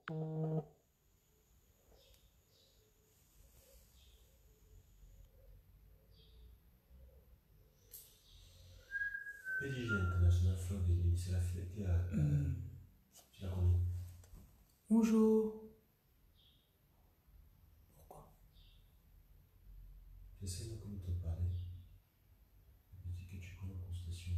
PDG International Fleur de Lys, c'est la fête qui a. Tu la connais? Bonjour. Pourquoi? J'essaie de te parler. Je dis que tu prends la constatation.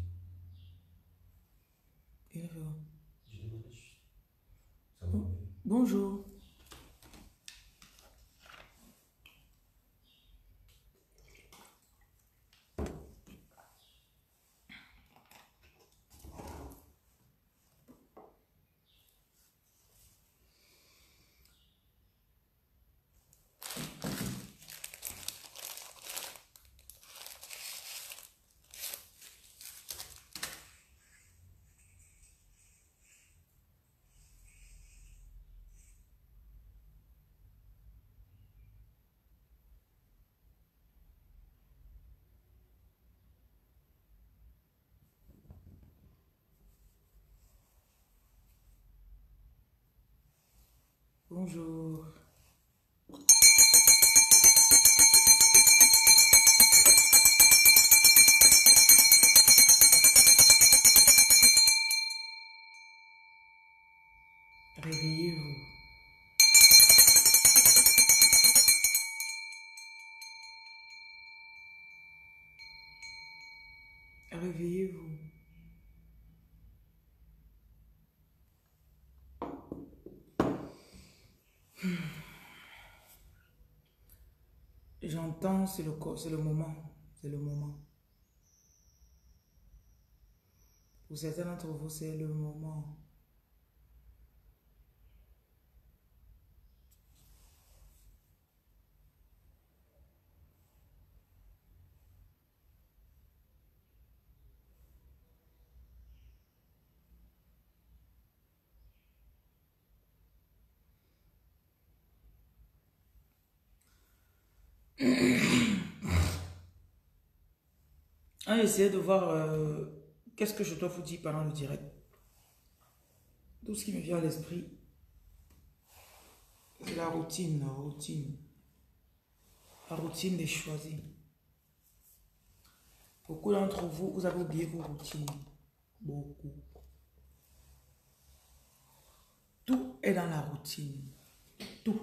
Il est vrai. Je demande juste. Ça va bien? Bonjour. Bonjour. Réveillez-vous. Réveillez-vous. J'entends, c'est le corps, c'est le moment. C'est le moment. Pour certains d'entre vous, c'est le moment. On va essayer de voir qu'est-ce que je dois vous dire pendant le direct. Tout ce qui me vient à l'esprit, c'est la routine, la routine. La routine des choisis. Beaucoup d'entre vous, vous avez oublié vos routines. Beaucoup. Tout est dans la routine. Tout.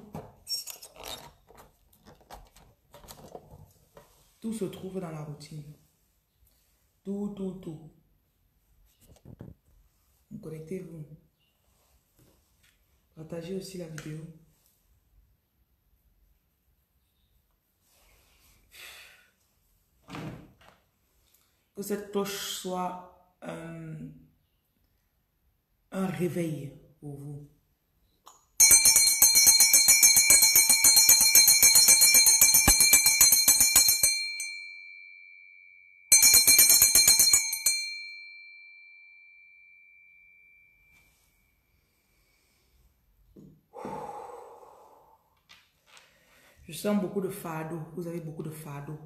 Tout se trouve dans la routine. Tout, tout, tout. Connectez-vous. Partagez aussi la vidéo. Que cette cloche soit un réveil pour vous. Je sens beaucoup de fardeau. Vous avez beaucoup de fardeau.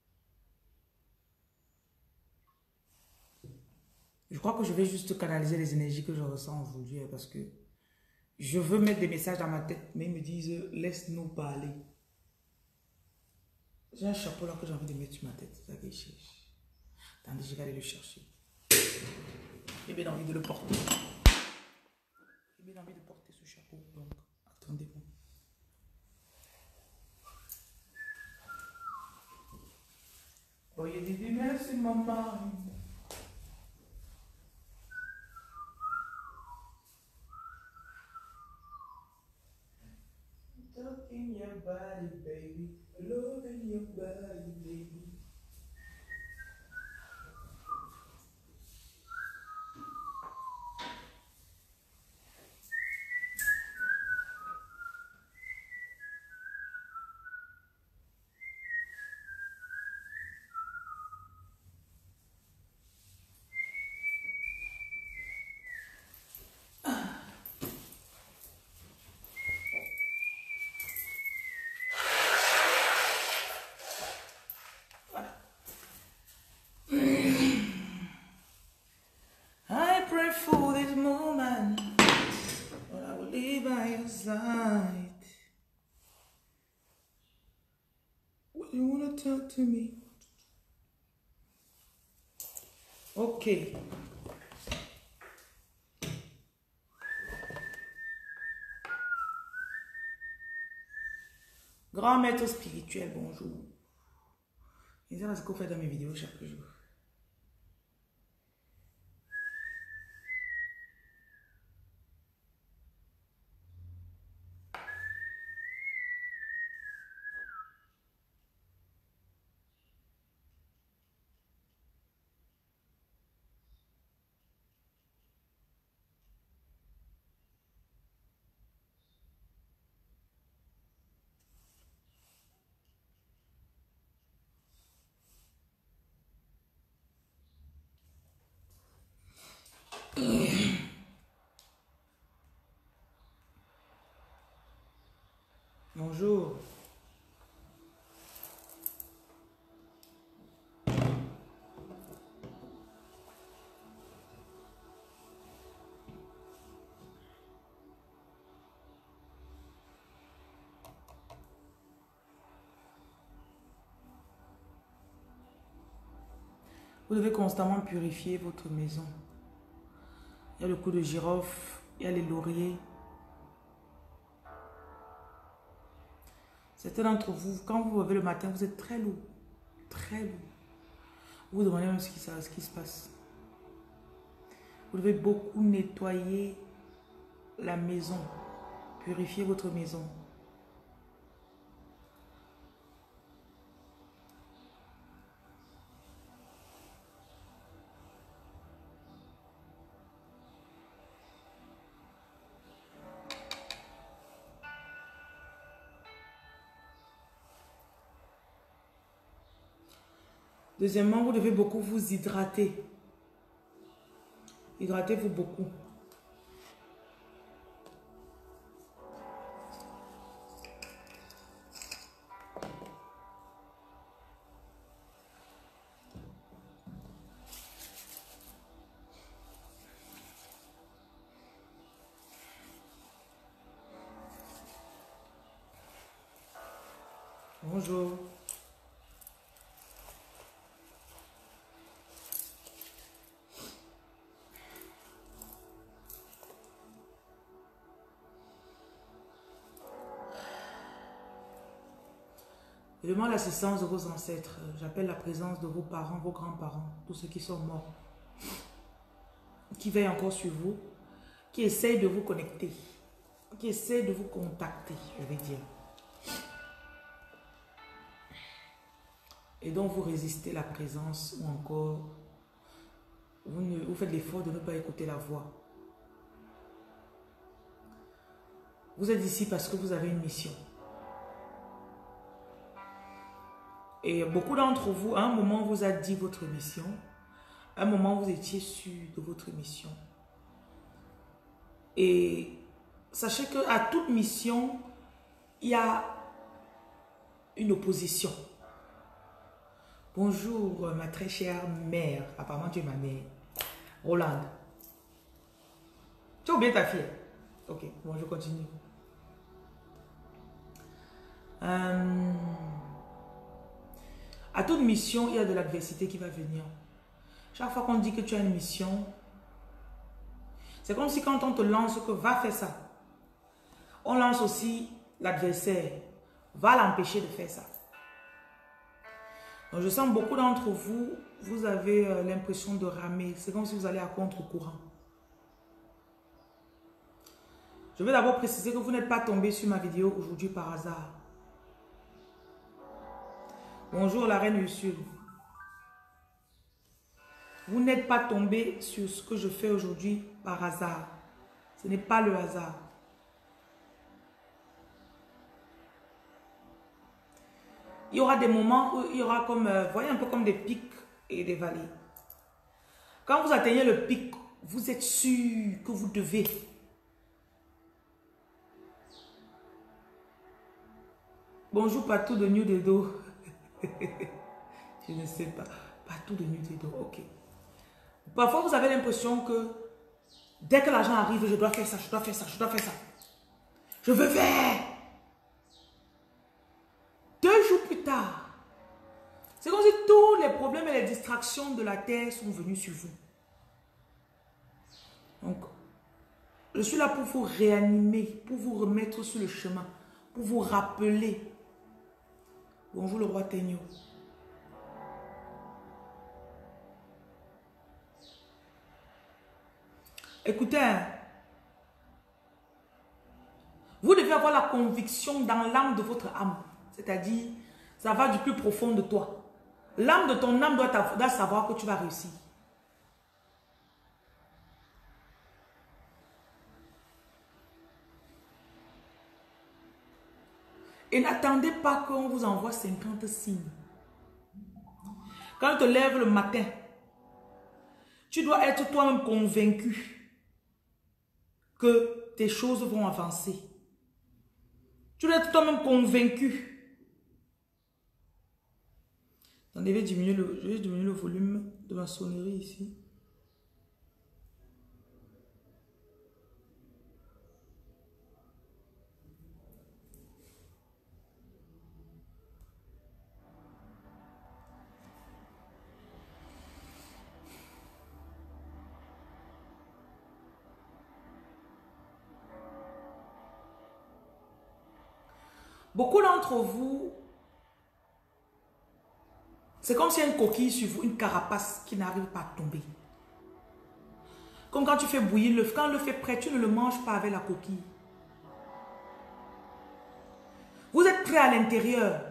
Je crois que je vais juste canaliser les énergies que je ressens aujourd'hui parce que je veux mettre des messages dans ma tête, mais ils me disent laisse-nous parler. J'ai un chapeau là que j'ai envie de mettre sur ma tête. C'est ça que je cherche. Attendez, je vais aller le chercher. J'ai bien envie de le porter. J'ai bien envie de porter ce chapeau. Donc, attendez-moi. Oh, il y a des merci maman. Talking your body, baby. Loving your body, baby. talk to me. Ok. Grand maître spirituel, bonjour. Et ça, c'est ce qu'on fait dans mes vidéos chaque jour. Bonjour. Vous devez constamment purifier votre maison. Il y a le cou de girofle, il y a les lauriers. Certains d'entre vous, quand vous vous levez le matin, vous êtes très lourd. Très lourd. Vous vous demandez même ce qui se passe. Vous devez beaucoup nettoyer la maison. Purifier votre maison. Deuxièmement, vous devez beaucoup vous hydrater. Hydratez-vous beaucoup. Bonjour. Je demande l'assistance de vos ancêtres. J'appelle la présence de vos parents, vos grands-parents, tous ceux qui sont morts, qui veillent encore sur vous, qui essayent de vous connecter, qui essayent de vous contacter, je vais dire. Et donc vous résistez la présence ou encore vous faites l'effort de ne pas écouter la voix. Vous êtes ici parce que vous avez une mission. Et beaucoup d'entre vous, à un moment, vous a dit votre mission. À un moment, vous étiez sûr de votre mission. Et sachez qu'à toute mission, il y a une opposition. Bonjour, ma très chère mère. Apparemment, tu es ma mère. Rolande. Tu as oublié ta fille? Ok, bon, je continue. À toute mission, il y a de l'adversité qui va venir. Chaque fois qu'on dit que tu as une mission, c'est comme si quand on te lance que va faire ça, on lance aussi l'adversaire, va l'empêcher de faire ça. Donc je sens beaucoup d'entre vous, vous avez l'impression de ramer. C'est comme si vous allez à contre-courant. Je vais d'abord préciser que vous n'êtes pas tombé sur ma vidéo aujourd'hui par hasard. Bonjour la reine Ursule. Vous n'êtes pas tombé sur ce que je fais aujourd'hui par hasard. Ce n'est pas le hasard. Il y aura des moments où il y aura comme, voyez un peu comme des pics et des vallées. Quand vous atteignez le pic, vous êtes sûr que vous devez. Bonjour Patou de New Dedo. Je ne sais pas. Patou de New Dedo, ok. Parfois vous avez l'impression que dès que l'argent arrive, je dois faire ça, je dois faire ça, je dois faire ça. Je veux faire. 2 jours plus tard, C'est comme si tous les problèmes et les distractions de la terre sont venus sur vous. Donc, je suis là pour vous réanimer, pour vous remettre sur le chemin, pour vous rappeler. Bonjour le roi Tegno. Écoutez, hein, vous devez avoir la conviction dans l'âme de votre âme. C'est-à-dire, ça va du plus profond de toi. L'âme de ton âme doit savoir que tu vas réussir. Et n'attendez pas qu'on vous envoie 50 signes. Quand tu te lèves le matin, tu dois être toi-même convaincu que tes choses vont avancer. Tu dois être toi-même convaincu. Attendez, je vais diminuer le volume de ma sonnerie ici. Beaucoup d'entre vous, c'est comme s'il y a une coquille sur vous, une carapace qui n'arrive pas à tomber. Comme quand tu fais bouillir l'œuf, quand l'œuf est prêt, tu ne le manges pas avec la coquille. Vous êtes prêt à l'intérieur.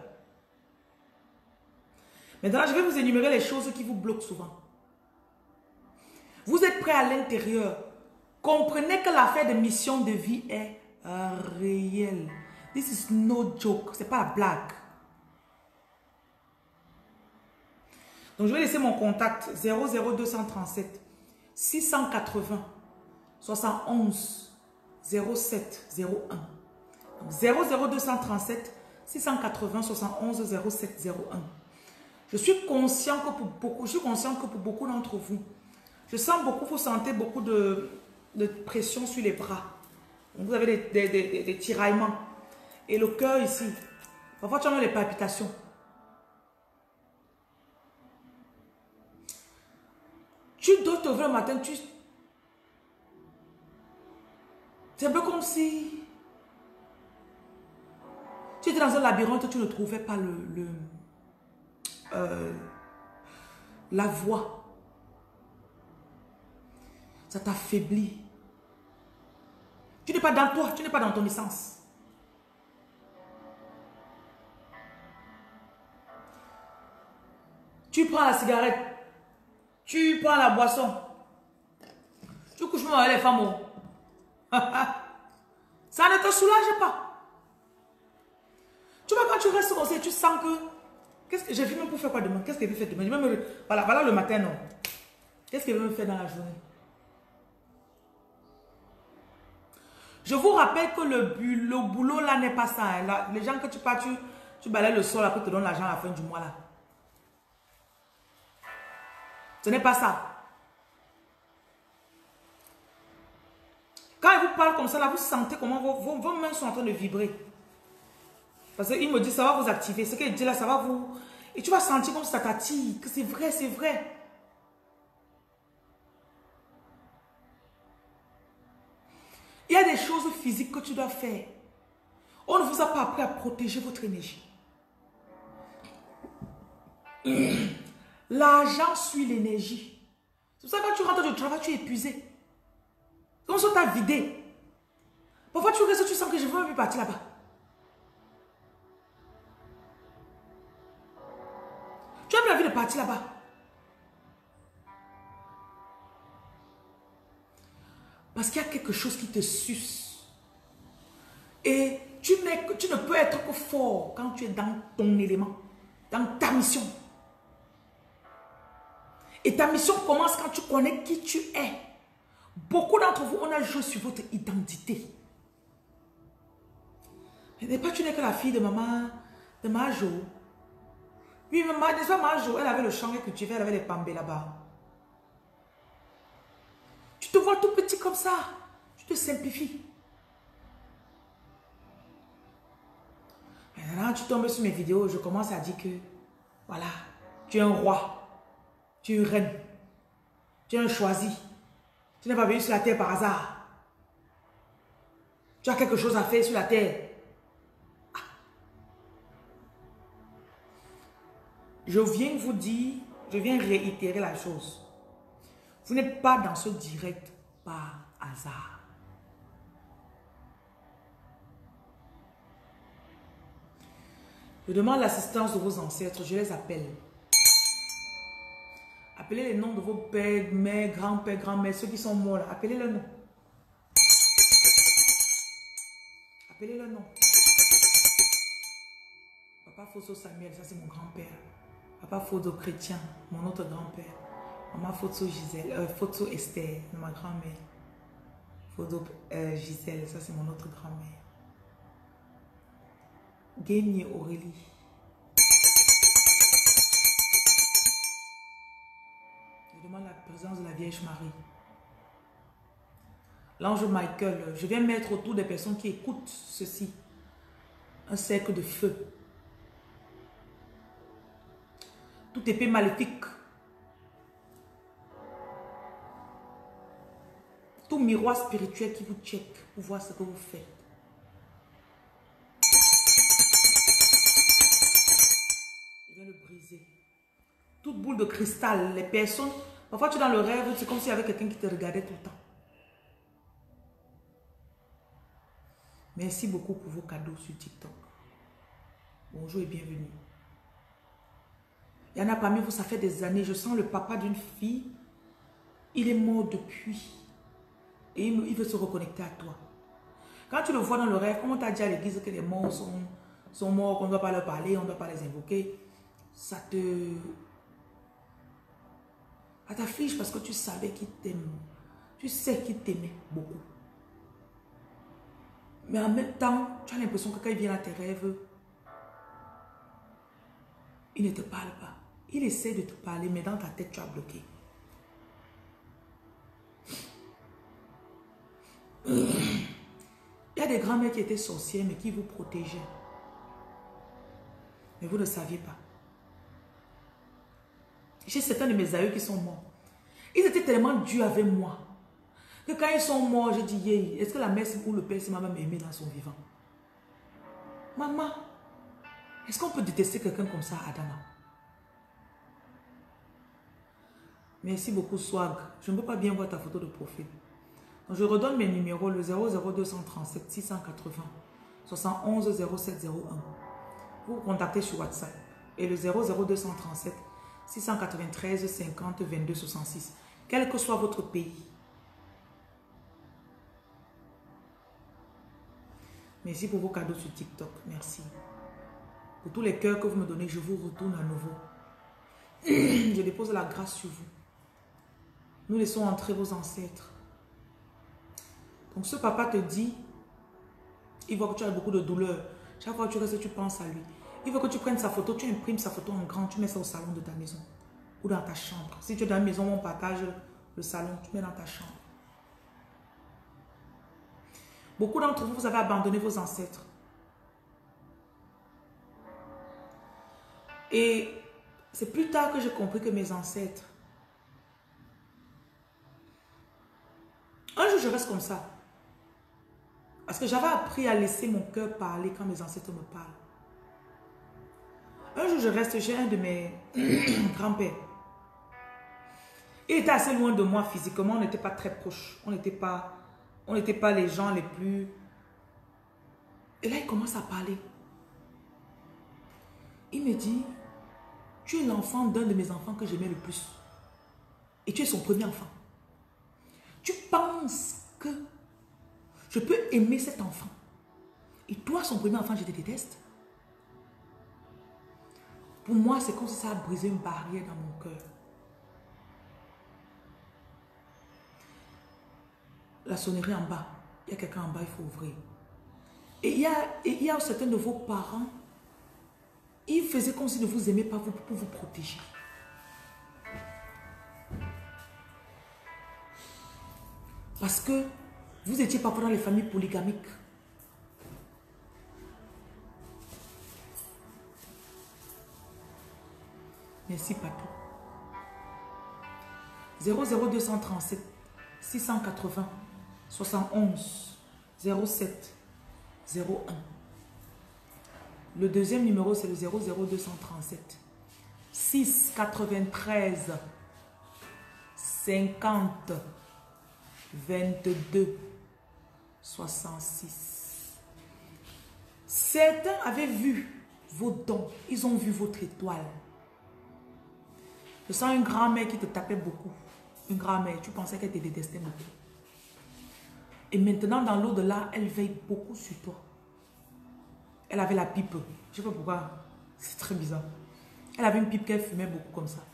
Maintenant, je vais vous énumérer les choses qui vous bloquent souvent. Vous êtes prêt à l'intérieur. Comprenez que l'affaire de mission de vie est réelle. This is no joke. C'est pas la blague. Donc, je vais laisser mon contact 00237 680 71 07 01. Donc, 00237 680 71 07 01. Je suis conscient que pour beaucoup d'entre vous, je sens beaucoup, vous sentez beaucoup de pression sur les bras. Donc, vous avez des tiraillements. Et le cœur ici, parfois tu as des palpitations. Tu dois te lever le matin, c'est un peu comme si tu étais dans un labyrinthe, tu ne trouvais pas la voie. Ça t'affaiblit. Tu n'es pas dans toi, tu n'es pas dans ton essence. Tu prends la cigarette, tu prends la boisson, tu couches même avec les femmes. Ça ne te soulage pas. Tu vois, quand tu restes comme ça, tu sens que... Qu'est-ce que j'ai vu même pour faire quoi demain? Qu'est-ce qu'elle veut faire demain? Voilà le matin, non. Qu'est-ce qu'elle veut me faire dans la journée? Je vous rappelle que le boulot là n'est pas ça. Hein. Là, les gens que tu pars, tu balayes le sol, après tu te donnes l'argent à la fin du mois là. Ce n'est pas ça. Quand il vous parle comme ça, là, vous sentez comment vos mains sont en train de vibrer. Parce qu'il me dit, ça va vous activer. Ce qu'il dit là, ça va vous... Et tu vas sentir comme ça t'attire, que c'est vrai, c'est vrai. Il y a des choses physiques que tu dois faire. On ne vous a pas appris à protéger votre énergie. L'argent suit l'énergie. C'est pour ça que quand tu rentres du travail, tu es épuisé. Comme si on t'a vidé. Parfois tu restes, tu sens que je ne veux même plus partir là-bas. Tu as plus envie de partir là-bas. Parce qu'il y a quelque chose qui te suce. Et tu ne peux être que fort quand tu es dans ton élément, dans ta mission. Et ta mission commence quand tu connais qui tu es. Beaucoup d'entre vous, on a joué sur votre identité. Mais pas tu n'es que la fille de maman Jo. Oui, maman Jo, elle avait le champ qu'elle cultivait, elle avait les pambés là-bas. Tu te vois tout petit comme ça. Tu te simplifies. Maintenant, tu tombes sur mes vidéos, je commence à dire que, voilà, Tu es un roi. Tu es une reine. Tu es un choisi. Tu n'es pas venu sur la terre par hasard. Tu as quelque chose à faire sur la terre. Je viens vous dire, je viens réitérer la chose. Vous n'êtes pas dans ce direct par hasard. Je demande l'assistance de vos ancêtres, je les appelle. Appelez les noms de vos pères, mères, grands-pères, grands-mères, ceux qui sont morts là. Appelez leurs noms. Appelez leurs noms. Papa Fosso Samuel, ça c'est mon grand-père. Papa Fosso Chrétien, mon autre grand-père. Maman Fosso Gisèle, Fosso Esther, ma grand-mère. Fosso Gisèle, ça c'est mon autre grand-mère. Guénier Aurélie. Je demande la présence de la Vierge Marie. L'ange Michael, je viens mettre autour des personnes qui écoutent ceci un cercle de feu. Toute épée maléfique, tout miroir spirituel qui vous check pour voir ce que vous faites. Je viens le briser. Toute boule de cristal, les personnes, parfois tu es dans le rêve, c'est comme s'il y avait quelqu'un qui te regardait tout le temps. Merci beaucoup pour vos cadeaux sur TikTok. Bonjour et bienvenue. Il y en a parmi vous, ça fait des années, je sens le papa d'une fille, il est mort depuis. Et il veut se reconnecter à toi. Quand tu le vois dans le rêve, comme on t'a dit à l'église que les morts sont morts, qu'on ne doit pas leur parler, on ne doit pas les invoquer, ça t'afflige parce que tu savais qu'il t'aime. Tu sais qu'il t'aimait beaucoup. Mais en même temps, tu as l'impression que quand il vient à tes rêves, il ne te parle pas. Il essaie de te parler, mais dans ta tête, tu as bloqué. Il y a des grands-mères qui étaient sorcières, mais qui vous protégeaient. Mais vous ne saviez pas. J'ai certains de mes aïeux qui sont morts. Ils étaient tellement durs avec moi que quand ils sont morts, je dis, yeah, est-ce que la mère ou le père, c'est ma mère m'aimer dans son vivant? Maman, est-ce qu'on peut détester quelqu'un comme ça, Adama? Merci beaucoup, Swag. Je ne peux pas bien voir ta photo de profil. Donc, je redonne mes numéros, le 00237 680 71 0701. Vous vous contactez sur WhatsApp. Et le 00237 693 50 22 66. Quel que soit votre pays. Merci pour vos cadeaux sur TikTok. Merci. Pour tous les cœurs que vous me donnez, je vous retourne à nouveau. Je dépose la grâce sur vous. Nous laissons entrer vos ancêtres. Donc ce papa te dit, il voit que tu as beaucoup de douleur. Chaque fois que tu restes, tu penses à lui. Il veut que tu prennes sa photo, tu imprimes sa photo en grand, tu mets ça au salon de ta maison. Ou dans ta chambre. Si tu es dans la maison, on partage le salon, tu mets dans ta chambre. Beaucoup d'entre vous, vous avez abandonné vos ancêtres. Et c'est plus tard que j'ai compris que mes ancêtres... Un jour, je reste comme ça. Parce que j'avais appris à laisser mon cœur parler quand mes ancêtres me parlent. Un jour, je reste chez un de mes grands-pères. Il était assez loin de moi physiquement, on n'était pas très proches. On n'était pas les gens les plus... Et là, il commence à parler. Il me dit, tu es l'enfant d'un de mes enfants que j'aimais le plus. Et tu es son premier enfant. Tu penses que je peux aimer cet enfant. Et toi, son premier enfant, je te déteste. Pour moi, c'est comme si ça a brisé une barrière dans mon cœur. La sonnerie en bas. Il y a quelqu'un en bas, il faut ouvrir. Et il y a certains de vos parents, ils faisaient comme s'ils ne vous aimaient pas pour vous protéger. Parce que vous étiez parfois dans les familles polygamiques. Merci Patou. 00237 680 71 07 01. Le deuxième numéro, c'est le 00237 693 50 22 66. Certains avaient vu vos dons, ils ont vu votre étoile. Je sens une grand-mère qui te tapait beaucoup. Une grand-mère, tu pensais qu'elle te détestait beaucoup. Et maintenant, dans l'au-delà, elle veille beaucoup sur toi. Elle avait la pipe. Je ne sais pas pourquoi. C'est très bizarre. Elle avait une pipe qu'elle fumait beaucoup comme ça.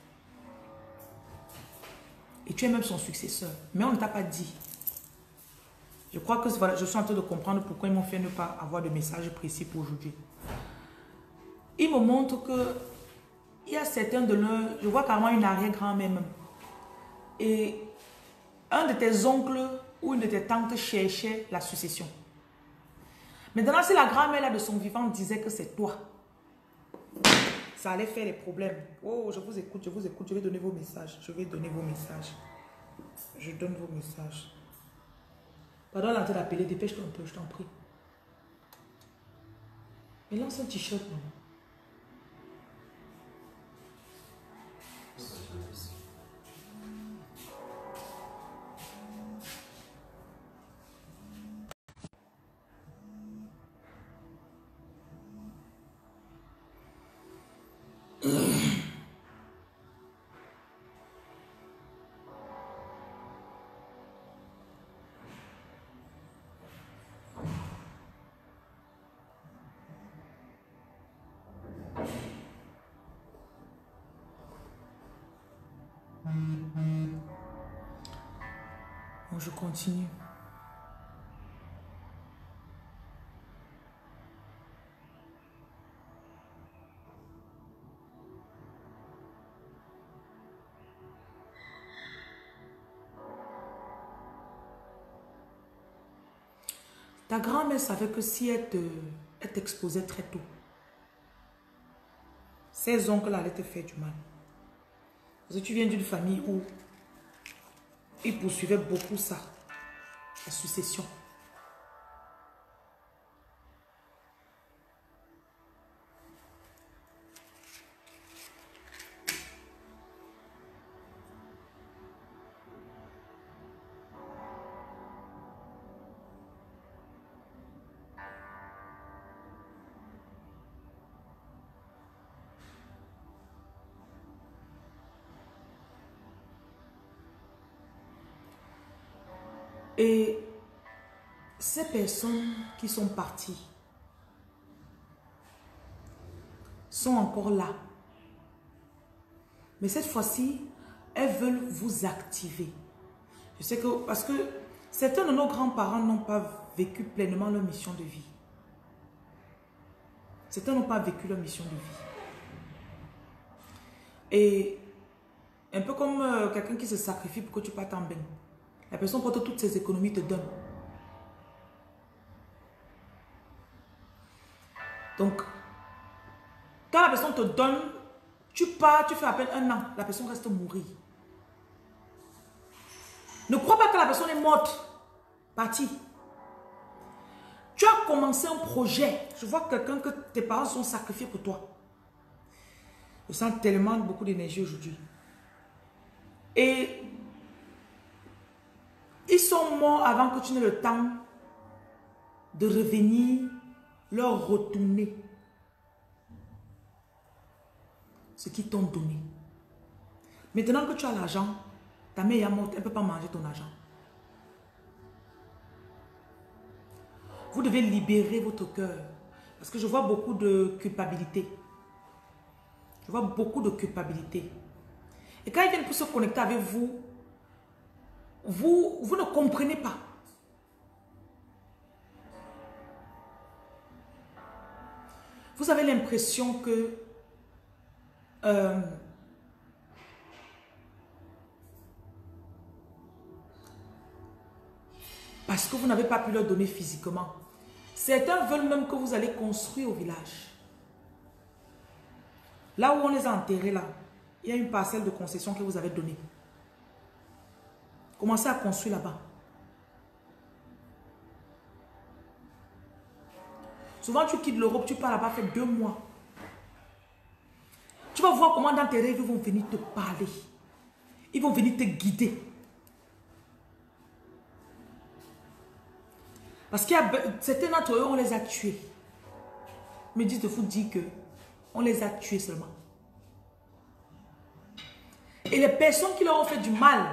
Et tu es même son successeur. Mais on ne t'a pas dit. Je crois que voilà, je suis en train de comprendre pourquoi ils m'ont fait ne pas avoir de message précis pour aujourd'hui. Ils me montrent que il y a certains de leurs... Je vois carrément une arrière-grand-mère même. Et un de tes oncles ou une de tes tantes cherchait la succession. Maintenant, si la grand-mère là de son vivant disait que c'est toi, ça allait faire des problèmes. Oh, je vous écoute, je vais donner vos messages. Je vais donner vos messages. Je donne vos messages. Pardon, là, d'appeler, dépêche-toi un peu, je t'en prie. Mais lance un t-shirt, non? Bon, je continue. Ta grand-mère savait que si elle t'exposait très tôt, ses oncles allaient te faire du mal. Parce que tu viens d'une famille où ils poursuivaient beaucoup ça, la succession. Et ces personnes qui sont parties sont encore là. Mais cette fois-ci, elles veulent vous activer. Je sais que, parce que certains de nos grands-parents n'ont pas vécu pleinement leur mission de vie. Certains n'ont pas vécu leur mission de vie. Et un peu comme quelqu'un qui se sacrifie pour que tu partes en bain. La personne porte toutes ses économies, te donne. Donc, quand la personne te donne, tu pars, tu fais à peine 1 an, la personne reste mourir. Ne crois pas que la personne est morte, partie. Tu as commencé un projet. Je vois quelqu'un que tes parents sont sacrifiés pour toi. Je sens tellement beaucoup d'énergie aujourd'hui. Et ils sont morts avant que tu n'aies le temps de revenir, leur retourner ce qu'ils t'ont donné. Maintenant que tu as l'argent, ta mère est morte, elle ne peut pas manger ton argent. Vous devez libérer votre cœur. Parce que je vois beaucoup de culpabilité. Je vois beaucoup de culpabilité. Et quand ils viennent pour se connecter avec vous, vous ne comprenez pas. Vous avez l'impression que parce que vous n'avez pas pu leur donner physiquement. Certains veulent même que vous allez construire au village. Là où on les a enterrés là. il y a une parcelle de concession que vous avez donnée. Commencez à construire là-bas. Souvent, tu quittes l'Europe, tu pars là-bas, fait 2 mois. Tu vas voir comment dans tes rêves, ils vont venir te parler. Ils vont venir te guider. Parce qu'il y a certains d'entre eux, on les a tués. Me disent de vous dire que on les a tués seulement. Et les personnes qui leur ont fait du mal,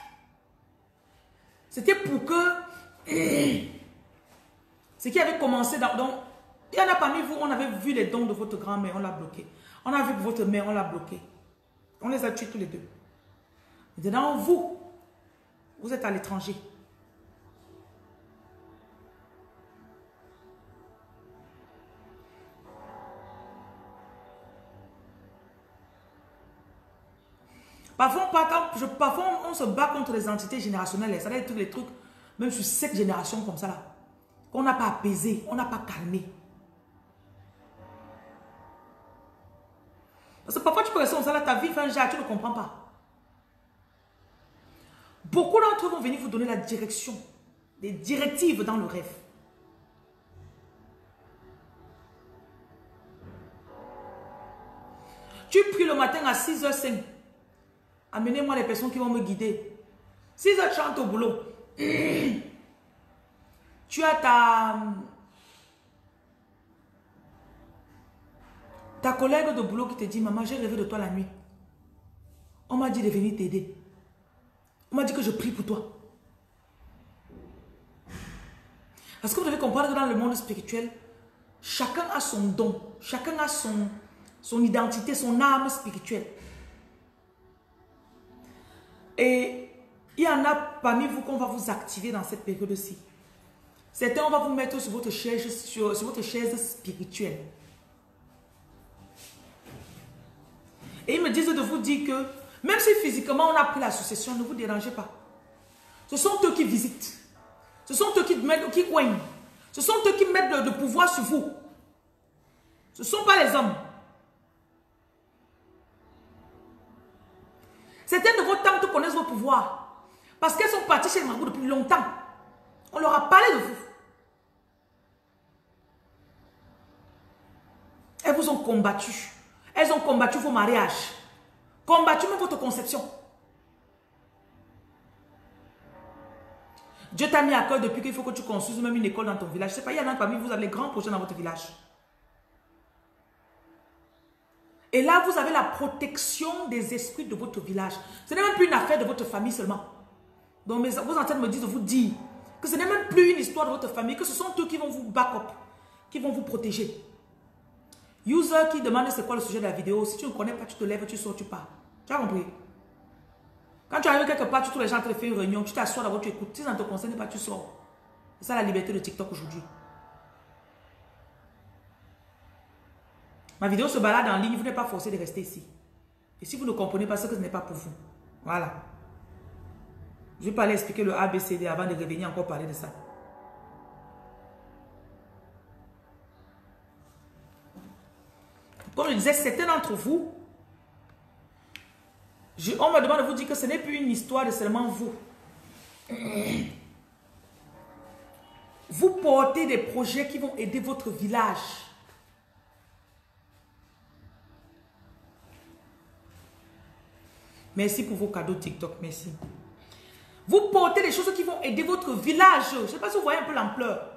c'était pour que ce qui avait commencé donc, il y en a parmi vous, on avait vu les dons de votre grand-mère, on l'a bloqué. On a vu votre mère, on l'a bloqué. On les a tués tous les deux. Maintenant, vous êtes à l'étranger. Parfois, on se bat contre les entités générationnelles. Ça veut dire tous les trucs, même sur 7 générations comme ça, là, qu'on n'a pas apaisé, on n'a pas calmé. Parce que parfois, tu peux rester comme ça, là, ta vie fait un genre, tu ne comprends pas. Beaucoup d'entre eux vont venir vous donner la direction, des directives dans le rêve. Tu pries le matin à 6h05. Amenez-moi les personnes qui vont me guider. 6h30 au boulot. Tu as ta collègue de boulot qui te dit, maman, j'ai rêvé de toi la nuit. On m'a dit de venir t'aider. On m'a dit que je prie pour toi. Parce que vous devez comprendre que dans le monde spirituel, chacun a son don. Chacun a son identité, son âme spirituelle. Et il y en a parmi vous qu'on va vous activer dans cette période-ci. Certains, on va vous mettre sur votre chaise, sur votre chaise spirituelle. Et ils me disent de vous dire que, même si physiquement on a pris la succession, ne vous dérangez pas. Ce sont eux qui visitent. Ce sont eux qui coignent. Ce sont eux qui mettent le pouvoir sur vous. Ce ne sont pas les hommes. Certaines de vos tantes connaissent vos pouvoirs. Parce qu'elles sont parties chez le marabout depuis longtemps. On leur a parlé de vous. Elles vous ont combattu. Elles ont combattu vos mariages. Combattu même votre conception. Dieu t'a mis à cœur depuis qu'il faut que tu construises même une école dans ton village. Je ne sais pas, il y en a parmi vous, vous avez les grands projets dans votre village. Et là, vous avez la protection des esprits de votre village. Ce n'est même plus une affaire de votre famille seulement. Donc, vos ancêtres me disent de vous dire que ce n'est même plus une histoire de votre famille, que ce sont eux qui vont vous back up, qui vont vous protéger. User qui demande c'est quoi le sujet de la vidéo. Si tu ne connais pas, tu te lèves, tu sors, tu pars. Tu as compris? Quand tu arrives quelque part, tu trouves les gens en train de faire une réunion, tu t'assois d'abord, tu écoutes. Si ça ne te concerne pas, tu sors. C'est ça la liberté de TikTok aujourd'hui. Ma vidéo se balade en ligne, vous n'êtes pas forcé de rester ici. Et si vous ne comprenez pas, c'est que ce n'est pas pour vous. Voilà. Je vais pas aller expliquer le ABCD avant de revenir encore parler de ça. Comme je disais, certains d'entre vous, on me demande de vous dire que ce n'est plus une histoire de seulement vous. Vous portez des projets qui vont aider votre village. Merci pour vos cadeaux TikTok, merci. Vous portez des choses qui vont aider votre village. Je ne sais pas si vous voyez un peu l'ampleur.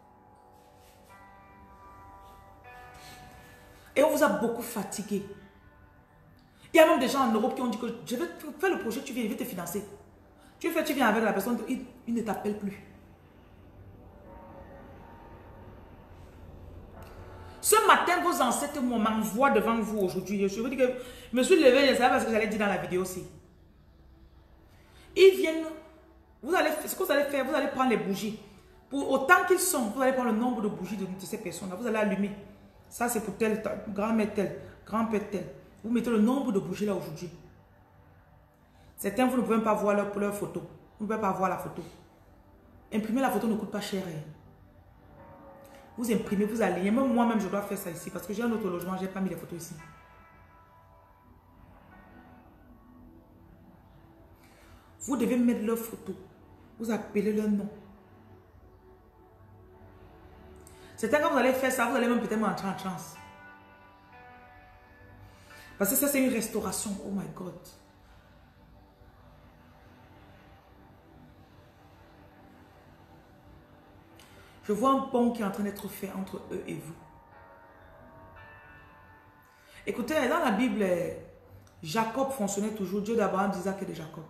Et on vous a beaucoup fatigué. Il y a même des gens en Europe qui ont dit que je vais faire le projet, tu viens, je vais te financer. Tu viens avec la personne, il ne t'appelle plus. Ce matin, vos ancêtres m'envoient devant vous aujourd'hui. Je vous dis que je me suis levé, je ne savais pas ce que j'allais dire dans la vidéo aussi. Ils viennent, ce que vous allez faire, vous allez prendre les bougies. Pour autant qu'ils sont, vous allez prendre le nombre de bougies de ces personnes-là. Vous allez allumer. Ça, c'est pour tel, grand-mère tel, grand-père tel. Vous mettez le nombre de bougies là aujourd'hui. Certains, vous ne pouvez pas voir leur photo. Vous ne pouvez pas voir la photo. Imprimer la photo ne coûte pas cher. Vous imprimez, vous allez. Même moi-même, je dois faire ça ici. Parce que j'ai un autre logement, je n'ai pas mis les photos ici. Vous devez mettre leur photo. Vous appelez leur nom. C'est quand vous allez faire ça, vous allez même peut-être entrer en transe. Parce que ça, c'est une restauration. Oh my God. Je vois un pont qui est en train d'être fait entre eux et vous. Écoutez, dans la Bible, Jacob fonctionnait toujours. Dieu d'Abraham, d'Isaac et de Jacob.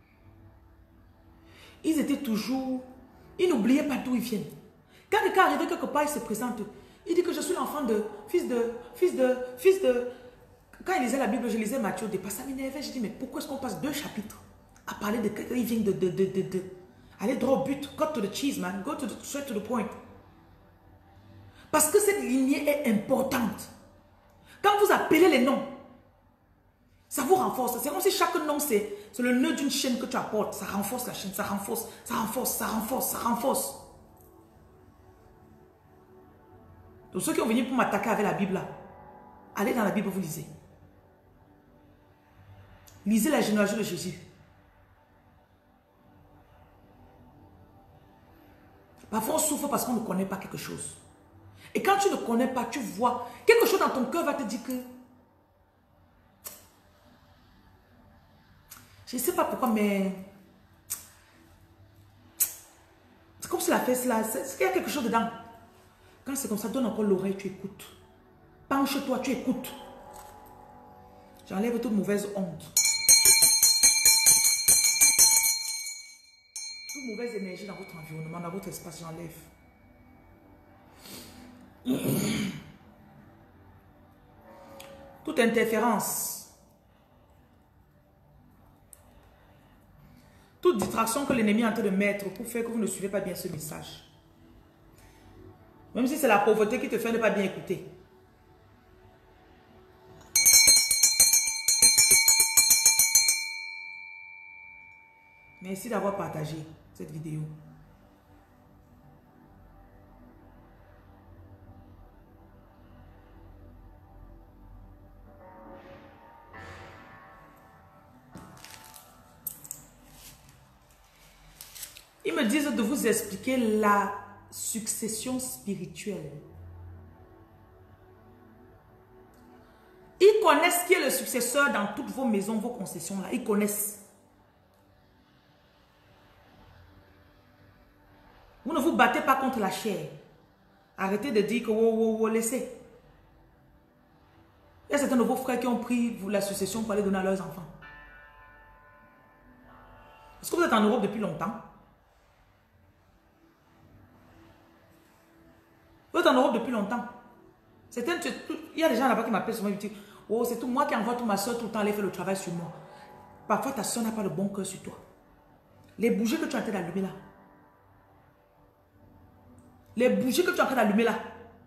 Ils étaient toujours... Ils n'oubliaient pas d'où ils viennent. Quand quelqu'un arrivait quelque part, il se présente. Il dit que je suis l'enfant de... Fils de... Quand il lisait la Bible, je lisais Matthieu au départ, ça m'énervait. Je dis, mais pourquoi est-ce qu'on passe 2 chapitres à parler de quelqu'un qui vient de... Allez droit au but. Cut to the cheese, man. Go straight to the point. Parce que cette lignée est importante. Quand vous appelez les noms, ça vous renforce. C'est comme si chaque nom, c'est le nœud d'une chaîne que tu apportes. Ça renforce la chaîne, ça renforce, ça renforce, ça renforce, ça renforce. Donc ceux qui ont venu pour m'attaquer avec la Bible là, allez dans la Bible, vous lisez. Lisez la généalogie de Jésus. Parfois on souffre parce qu'on ne connaît pas quelque chose. Et quand tu ne connais pas, tu vois, quelque chose dans ton cœur va te dire que... Je ne sais pas pourquoi, mais... C'est comme si la fesse là, il y a quelque chose dedans. Quand c'est comme ça, donne encore l'oreille, tu écoutes. Penche-toi, tu écoutes. J'enlève toute mauvaise honte. Toute mauvaise énergie dans votre environnement, dans votre espace, j'enlève. Toute interférence. Toute distraction que l'ennemi est en train de mettre pour faire que vous ne suivez pas bien ce message. Même si c'est la pauvreté qui te fait ne pas bien écouter. Merci d'avoir partagé cette vidéo. Ils me disent de vous expliquer la succession spirituelle. Ils connaissent qui est le successeur dans toutes vos maisons, vos concessions là. Ils connaissent. Vous ne vous battez pas contre la chair. Arrêtez de dire que laissez. Il y a certains de vos frères qui ont pris la succession pour aller donner à leurs enfants. Est-ce que vous êtes en Europe depuis longtemps? Vous êtes en Europe depuis longtemps. Il y a des gens là-bas qui m'appellent souvent et me disent, oh, c'est tout moi qui envoie toute ma soeur tout le temps aller faire le travail sur moi. Parfois, ta soeur n'a pas de bon cœur sur toi. Les bougies que tu es en train d'allumer là. Les bougies que tu es en train d'allumer là.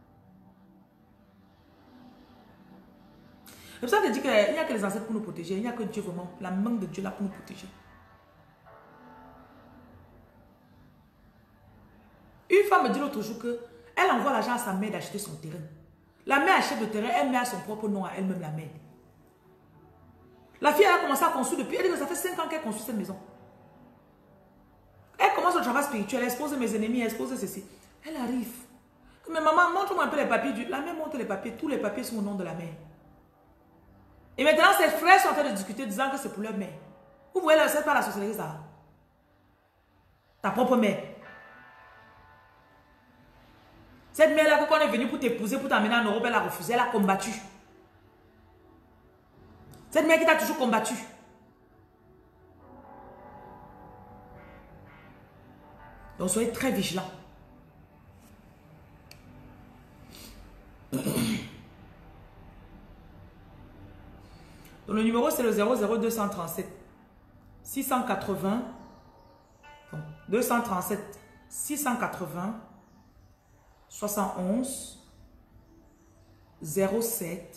C'est pour ça que je dis qu'il n'y a que les ancêtres pour nous protéger. Il n'y a que Dieu vraiment. La main de Dieu là pour nous protéger. Une femme me dit l'autre jour qu'elle envoie l'argent à sa mère d'acheter son terrain. La mère achète le terrain, elle met à son propre nom à elle-même la mère. La fille, elle a commencé à construire depuis. Elle dit que ça fait 5 ans qu'elle construit cette maison. Elle commence le travail spirituel, elle expose mes ennemis, elle expose ceci. Elle arrive. Mais maman, montre-moi un peu les papiers. La mère montre les papiers. Tous les papiers sont au nom de la mère. Et maintenant, ses frères sont en train de discuter, disant que c'est pour leur mère. Vous voyez, c'est pas la sorcellerie, ça. Ta propre mère. Cette mère-là, quand on est venu pour t'épouser, pour t'emmener en Europe, elle a refusé, elle a combattu. Cette mère qui t'a toujours combattu. Donc, soyez très vigilants. Donc, le numéro, c'est le 00237 680 237 680 71 07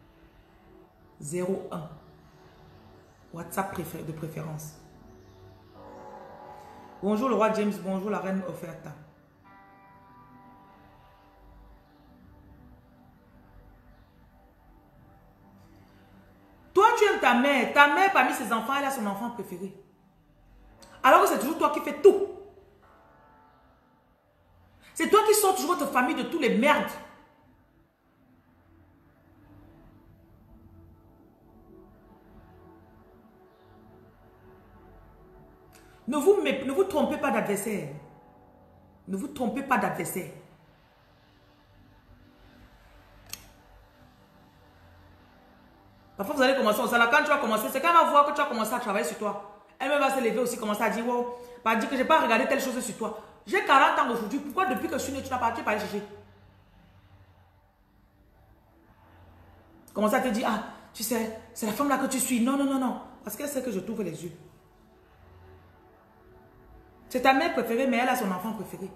01. WhatsApp de préférence. Bonjour le roi James, bonjour la reine Oferta. Toi, tu aimes ta mère. Ta mère, parmi ses enfants, elle a son enfant préféré. Alors que c'est toujours toi qui fais tout. C'est toi qui sors toujours votre famille de tous les merdes. Ne vous trompez pas d'adversaire. Ne vous trompez pas d'adversaire. Parfois, vous allez commencer au salaire. Quand tu vas commencer, c'est quand elle va voir que tu as commencé à travailler sur toi. Elle-même va se lever aussi, commencer à dire, wow, pas dire que je n'ai pas regardé telle chose sur toi. J'ai 40 ans aujourd'hui. Pourquoi depuis que je suis née, tu n'as pas aller chercher? Commencer à te dire, ah, tu sais, c'est la femme là que tu suis. Non, non, non, non. Parce qu'elle sait que je t'ouvre les yeux. C'est ta mère préférée, mais elle a son enfant préféré.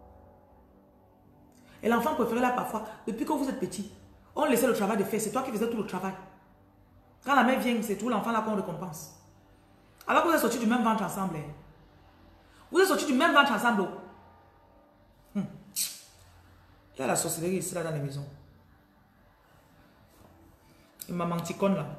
Et l'enfant préféré là, parfois, depuis que vous êtes petit, on laissait le travail de faire. C'est toi qui faisais tout le travail. Quand la mère vient, c'est tout l'enfant là qu'on récompense. Alors que vous êtes sortis du même ventre ensemble. Hein. Vous êtes sortis du même ventre ensemble. Il y a la sorcellerie ici là dans les maisons. Et ma manticone là.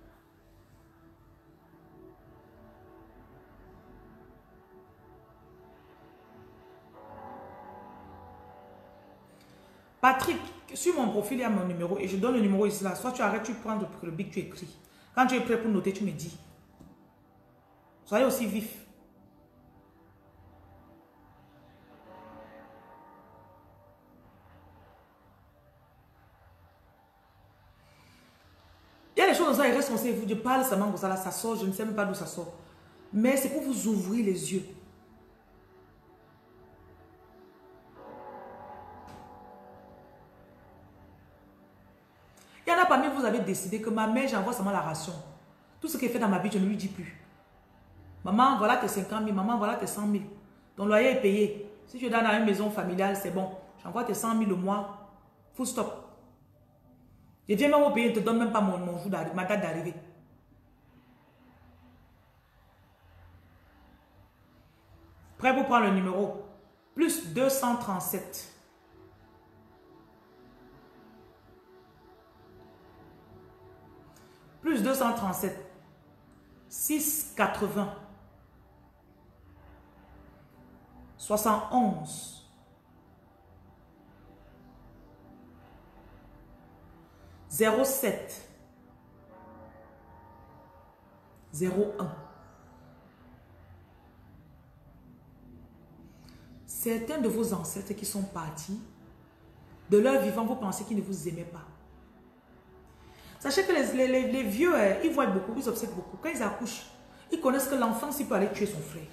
Patrick, sur mon profil, il y a mon numéro et je donne le numéro ici là. Soit tu arrêtes, tu prends le bic, tu écris. Quand tu es prêt pour noter, tu me dis. Soyez aussi vif. Il y a des choses comme ça, il reste conseillé. Je parle seulement comme ça, là, ça sort, je ne sais même pas d'où ça sort. Mais c'est pour vous ouvrir les yeux. Il y en a parmi vous, vous avez décidé que ma mère, j'envoie seulement la ration. Tout ce qu'elle fait dans ma vie, je ne lui dis plus. Maman, voilà tes 50 000. Maman, voilà tes 100 000. Ton loyer est payé. Si tu es dans une maison familiale, c'est bon. J'envoie tes 100 000 le mois. Full stop. Je viens même au pays, je ne te donne même pas mon jour ma date d'arrivée. Prêt pour prendre le numéro. Plus 237. Plus 237. 680. 71. 07. 01. Certains de vos ancêtres qui sont partis, de leur vivant, vous pensez qu'ils ne vous aimaient pas. Sachez que les vieux, ils voient beaucoup, ils observent beaucoup. Quand ils accouchent, ils connaissent que l'enfant, s'il peut aller tuer son frère.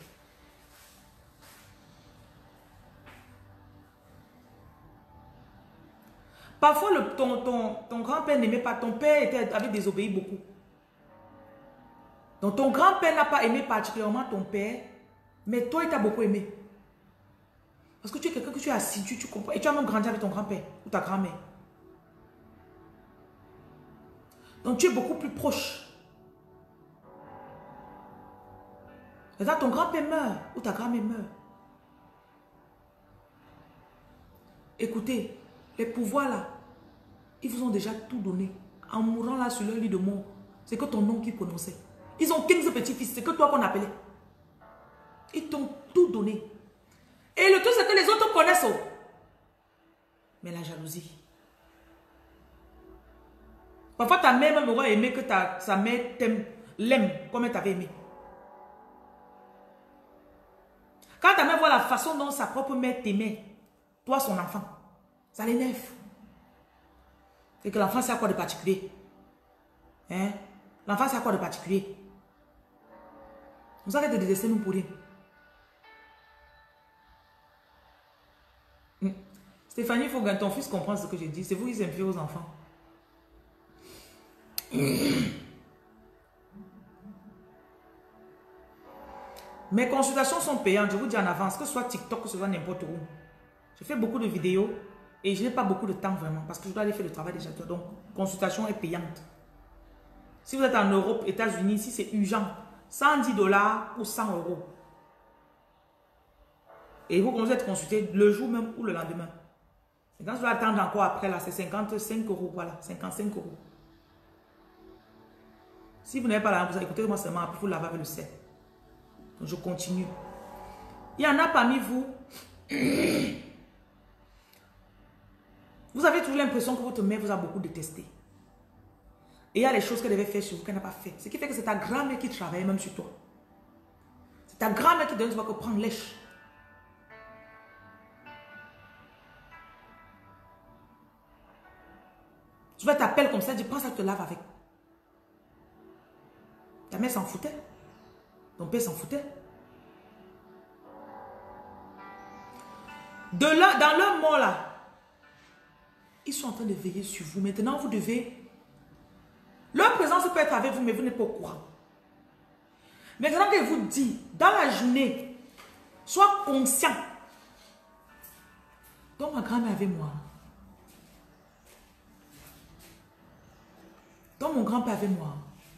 Parfois, ton grand-père n'aimait pas, ton père avait désobéi beaucoup. Donc, ton grand-père n'a pas aimé particulièrement ton père, mais toi, il t'a beaucoup aimé. Parce que tu es quelqu'un que tu es assidu, tu comprends. Et tu as même grandi avec ton grand-père ou ta grand-mère. Donc, tu es beaucoup plus proche. Maintenant, ton grand-père meurt ou ta grand-mère meurt. Écoutez, les pouvoirs là, ils vous ont déjà tout donné. En mourant là sur leur lit de mort, c'est que ton nom qu'ils prononçaient. Ils ont 15 petits-fils, c'est que toi qu'on appelait. Ils t'ont tout donné. Et le truc, c'est que les autres connaissent. Mais la jalousie. Parfois, ta mère même aurait aimé que sa mère l'aime comme elle t'avait aimé. Quand ta mère voit la façon dont sa propre mère t'aimait, toi, son enfant, ça l'énerve. C'est que l'enfant, c'est à quoi de particulier? Hein? L'enfant, c'est à quoi de particulier? Vous savez de détester nous pour rien. Stéphanie, il faut que ton fils comprenne ce que je dis. C'est vous qui aimez aux enfants. Mes consultations sont payantes, je vous dis en avance, que ce soit TikTok, que ce soit n'importe où. Je fais beaucoup de vidéos et je n'ai pas beaucoup de temps vraiment parce que je dois aller faire le travail déjà. Donc, consultation est payante. Si vous êtes en Europe, États-Unis, si c'est urgent, 110 $ ou 100 €. Et vous commencez à être consulté le jour même ou le lendemain. Et quand je dois attendre encore après, là, c'est 55 €, voilà, 55 €. Si vous n'avez pas l'argent, vous écoutez-moi seulement, après vous lavez avec le sel. Donc, je continue. Il y en a parmi vous. Vous avez toujours l'impression que votre mère vous a beaucoup détesté. Et il y a les choses qu'elle devait faire sur vous qu'elle n'a pas fait. Ce qui fait que c'est ta grand-mère qui travaille même sur toi. C'est ta grand-mère qui donne, tu vas que prendre lèche. Tu vas t'appeler comme ça, tu prends ça, tu te laves avec. Ta mère s'en foutait. Ton père s'en foutait. De là, dans leur mort là, ils sont en train de veiller sur vous. Maintenant, vous devez... Leur présence peut être avec vous, mais vous n'êtes pas au courant. Maintenant que vous dit, dans la journée, sois conscient. Donc ma grand-mère avec moi. Donc mon grand-père avec moi.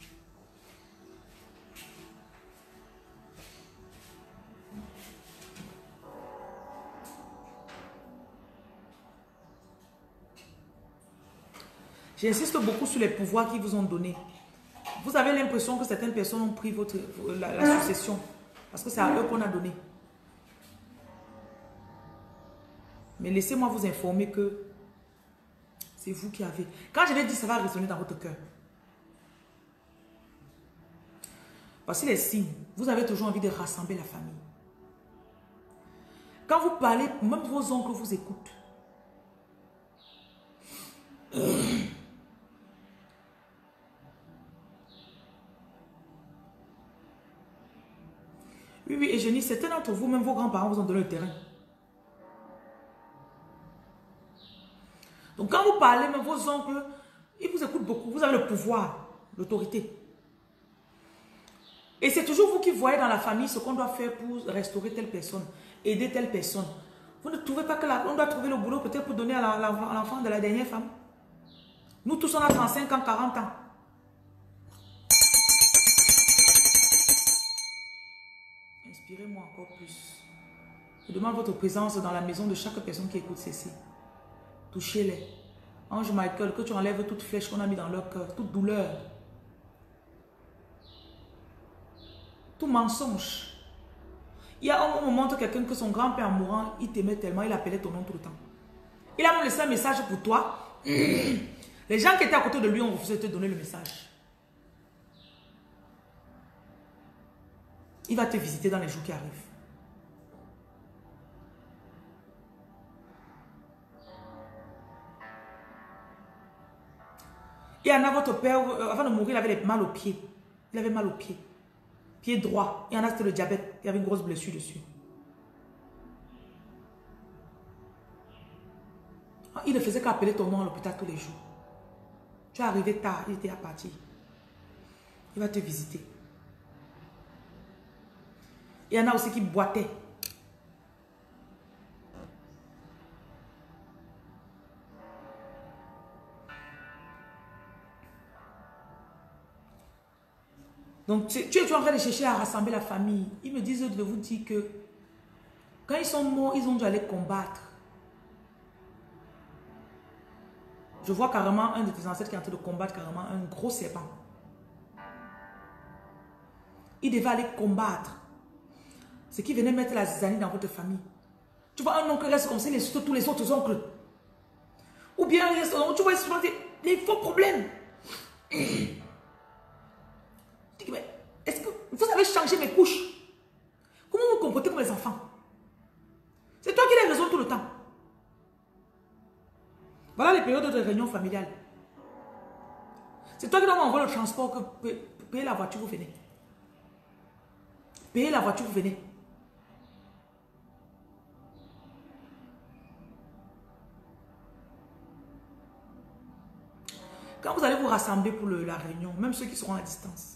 J'insiste beaucoup sur les pouvoirs qu'ils vous ont donnés. Vous avez l'impression que certaines personnes ont pris la succession. Parce que c'est à eux qu'on a donné. Mais laissez-moi vous informer que c'est vous qui avez. Quand je l'ai dit, ça va résonner dans votre cœur. Voici les signes. Vous avez toujours envie de rassembler la famille. Quand vous parlez, même vos oncles vous écoutent. Oui, oui, et je dis, certains d'entre vous, même vos grands-parents vous ont donné le terrain. Donc quand vous parlez, même vos oncles, ils vous écoutent beaucoup. Vous avez le pouvoir, l'autorité. Et c'est toujours vous qui voyez dans la famille ce qu'on doit faire pour restaurer telle personne, aider telle personne. Vous ne trouvez pas qu'on doit trouver le boulot peut-être pour donner à l'enfant de la dernière femme? Nous tous, on a 35 ans, 40 ans. Inspirez-moi encore plus. Je demande votre présence dans la maison de chaque personne qui écoute ceci. Touchez-les. Ange Michael, que tu enlèves toute flèche qu'on a mis dans leur cœur, toute douleur, tout mensonge. Il y a un moment où quelqu'un que son grand-père en mourant, il t'aimait tellement, il appelait ton nom tout le temps. Il a même laissé un message pour toi. Les gens qui étaient à côté de lui ont refusé de te donner le message. Il va te visiter dans les jours qui arrivent. Il y en a votre père, avant de mourir, il avait mal aux pieds. Il avait mal aux pieds. Pied droit. Il y en a, c'était le diabète. Il y avait une grosse blessure dessus. Il ne faisait qu'appeler ton nom à l'hôpital tous les jours. Tu es arrivé tard, il était à partir. Il va te visiter. Il y en a aussi qui boitaient. Donc, tu es en train de chercher à rassembler la famille. Ils me disent de vous dire que quand ils sont morts, ils ont dû aller combattre. Je vois carrément un de tes ancêtres qui est en train de combattre carrément un gros serpent. Il devait aller combattre. Ce qui venait mettre la zizanie dans votre famille. Tu vois un oncle reste comme ça, il insulte tous les autres oncles. Ou bien tu vois les faux problèmes. Est-ce que vous avez changé mes couches? Comment vous vous comportez comme les enfants? C'est toi qui les raisonnes tout le temps. Voilà les périodes de réunion familiale. C'est toi qui dois m'envoyer le transport, que payer la voiture, vous venez. Payez la voiture, vous venez. Quand vous allez vous rassembler pour la réunion, même ceux qui seront à distance,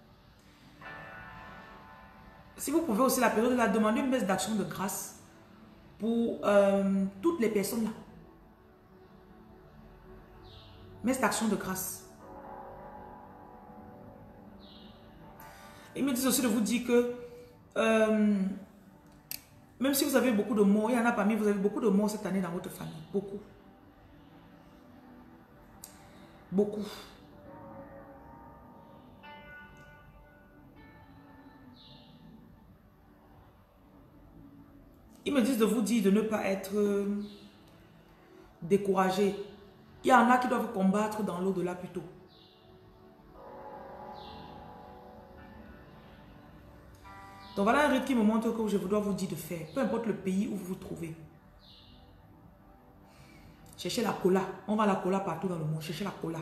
si vous pouvez aussi la période de la demander une baisse d'action de grâce pour toutes les personnes là. Baisse d'action de grâce. Ils me disent aussi de vous dire que même si vous avez beaucoup de morts, il y en a parmi vous avez beaucoup de morts cette année dans votre famille. Beaucoup. Beaucoup. Ils me disent de vous dire de ne pas être découragé. Il y en a qui doivent combattre dans l'au-delà plutôt. Donc voilà un rythme qui me montre que je dois vous dire de faire. Peu importe le pays où vous vous trouvez. Cherchez la cola. On vend la cola partout dans le monde. Cherchez la cola.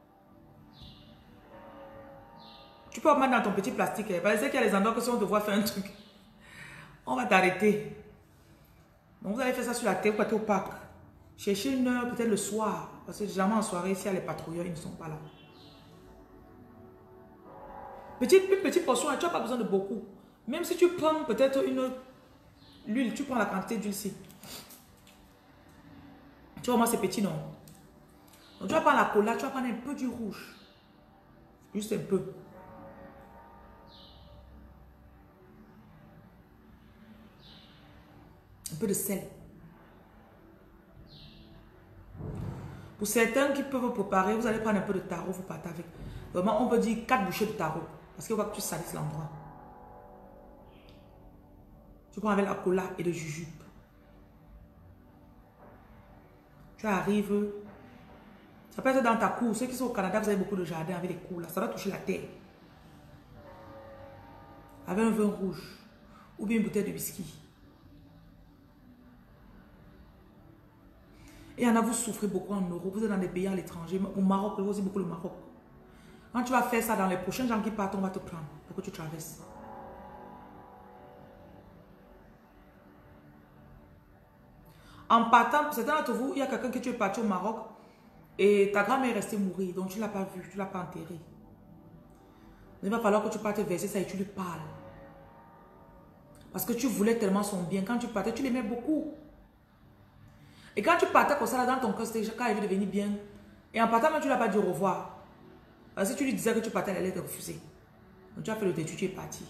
Tu peux mettre dans ton petit plastique. Parce qu'il y a des endroits que si on te voit faire un truc, on va t'arrêter. Donc vous allez faire ça sur la terre, vous partez au parc. Cherchez une heure, peut-être le soir. Parce que généralement en soirée, s'il y a les patrouilleurs, ils ne sont pas là. Une petite portion, tu n'as pas besoin de beaucoup. Même si tu prends peut-être l'huile, tu prends la quantité d'huile ici. Tu vois, moi c'est petit, non? Donc tu vas prendre la cola, tu vas prendre un peu du rouge. Juste un peu. Un peu de sel. Pour certains qui peuvent préparer, vous allez prendre un peu de taro, vous partez avec. Vraiment, on peut dire 4 bouchées de taro. Parce qu'il faut que tu salisses l'endroit. Tu prends avec la cola et le jujube. Tu arrives. Ça peut être dans ta cour. Ceux qui sont au Canada, vous avez beaucoup de jardins avec les cours là. Ça va toucher la terre. Avec un vin rouge. Ou bien une bouteille de whisky. Et il y en a, vous souffrez beaucoup en Europe. Vous êtes dans des pays à l'étranger. Au Maroc, vous aussi beaucoup le Maroc. Quand tu vas faire ça dans les prochains gens qui partent, on va te prendre pour que tu traverses. En partant, certains d'entre vous, il y a quelqu'un qui est parti au Maroc et ta grand-mère est restée mourir, donc tu ne l'as pas vue, tu ne l'as pas enterrée. Il va falloir que tu partes verser ça et tu lui parles. Parce que tu voulais tellement son bien. Quand tu partais, tu l'aimais beaucoup. Et quand tu partais comme ça, là, dans ton cœur, c'était quand elle veut devenir bien. Et en partant, même, tu ne l'as pas dit au revoir. Parce que tu lui disais que tu partais, elle allait te refuser. Donc tu as fait le têtu, tu es parti.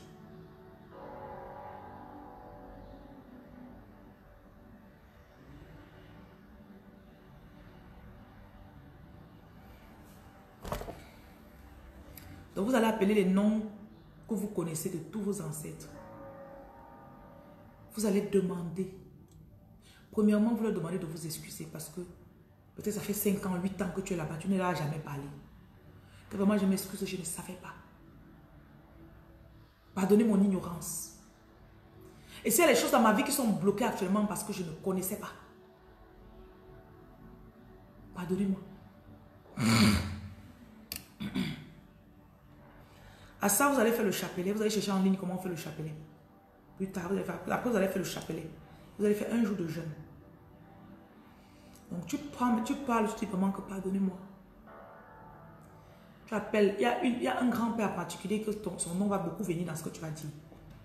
Donc vous allez appeler les noms que vous connaissez de tous vos ancêtres. Vous allez demander. Premièrement, vous leur demandez de vous excuser parce que peut-être ça fait 5 ans, 8 ans que tu es là-bas, tu ne leur as jamais parlé. Que vraiment je m'excuse, je ne savais pas. Pardonnez mon ignorance. Et s'il y a des choses dans ma vie qui sont bloquées actuellement parce que je ne connaissais pas. Pardonnez-moi. À ça, vous allez faire le chapelet. Vous allez chercher en ligne comment on fait le chapelet. Plus tard, après vous allez faire le chapelet. Vous allez faire un jour de jeûne. Donc tu parles simplement que pardonnez-moi. Tu appelles, il y a un grand-père particulier que son nom va beaucoup venir dans ce que tu vas dire.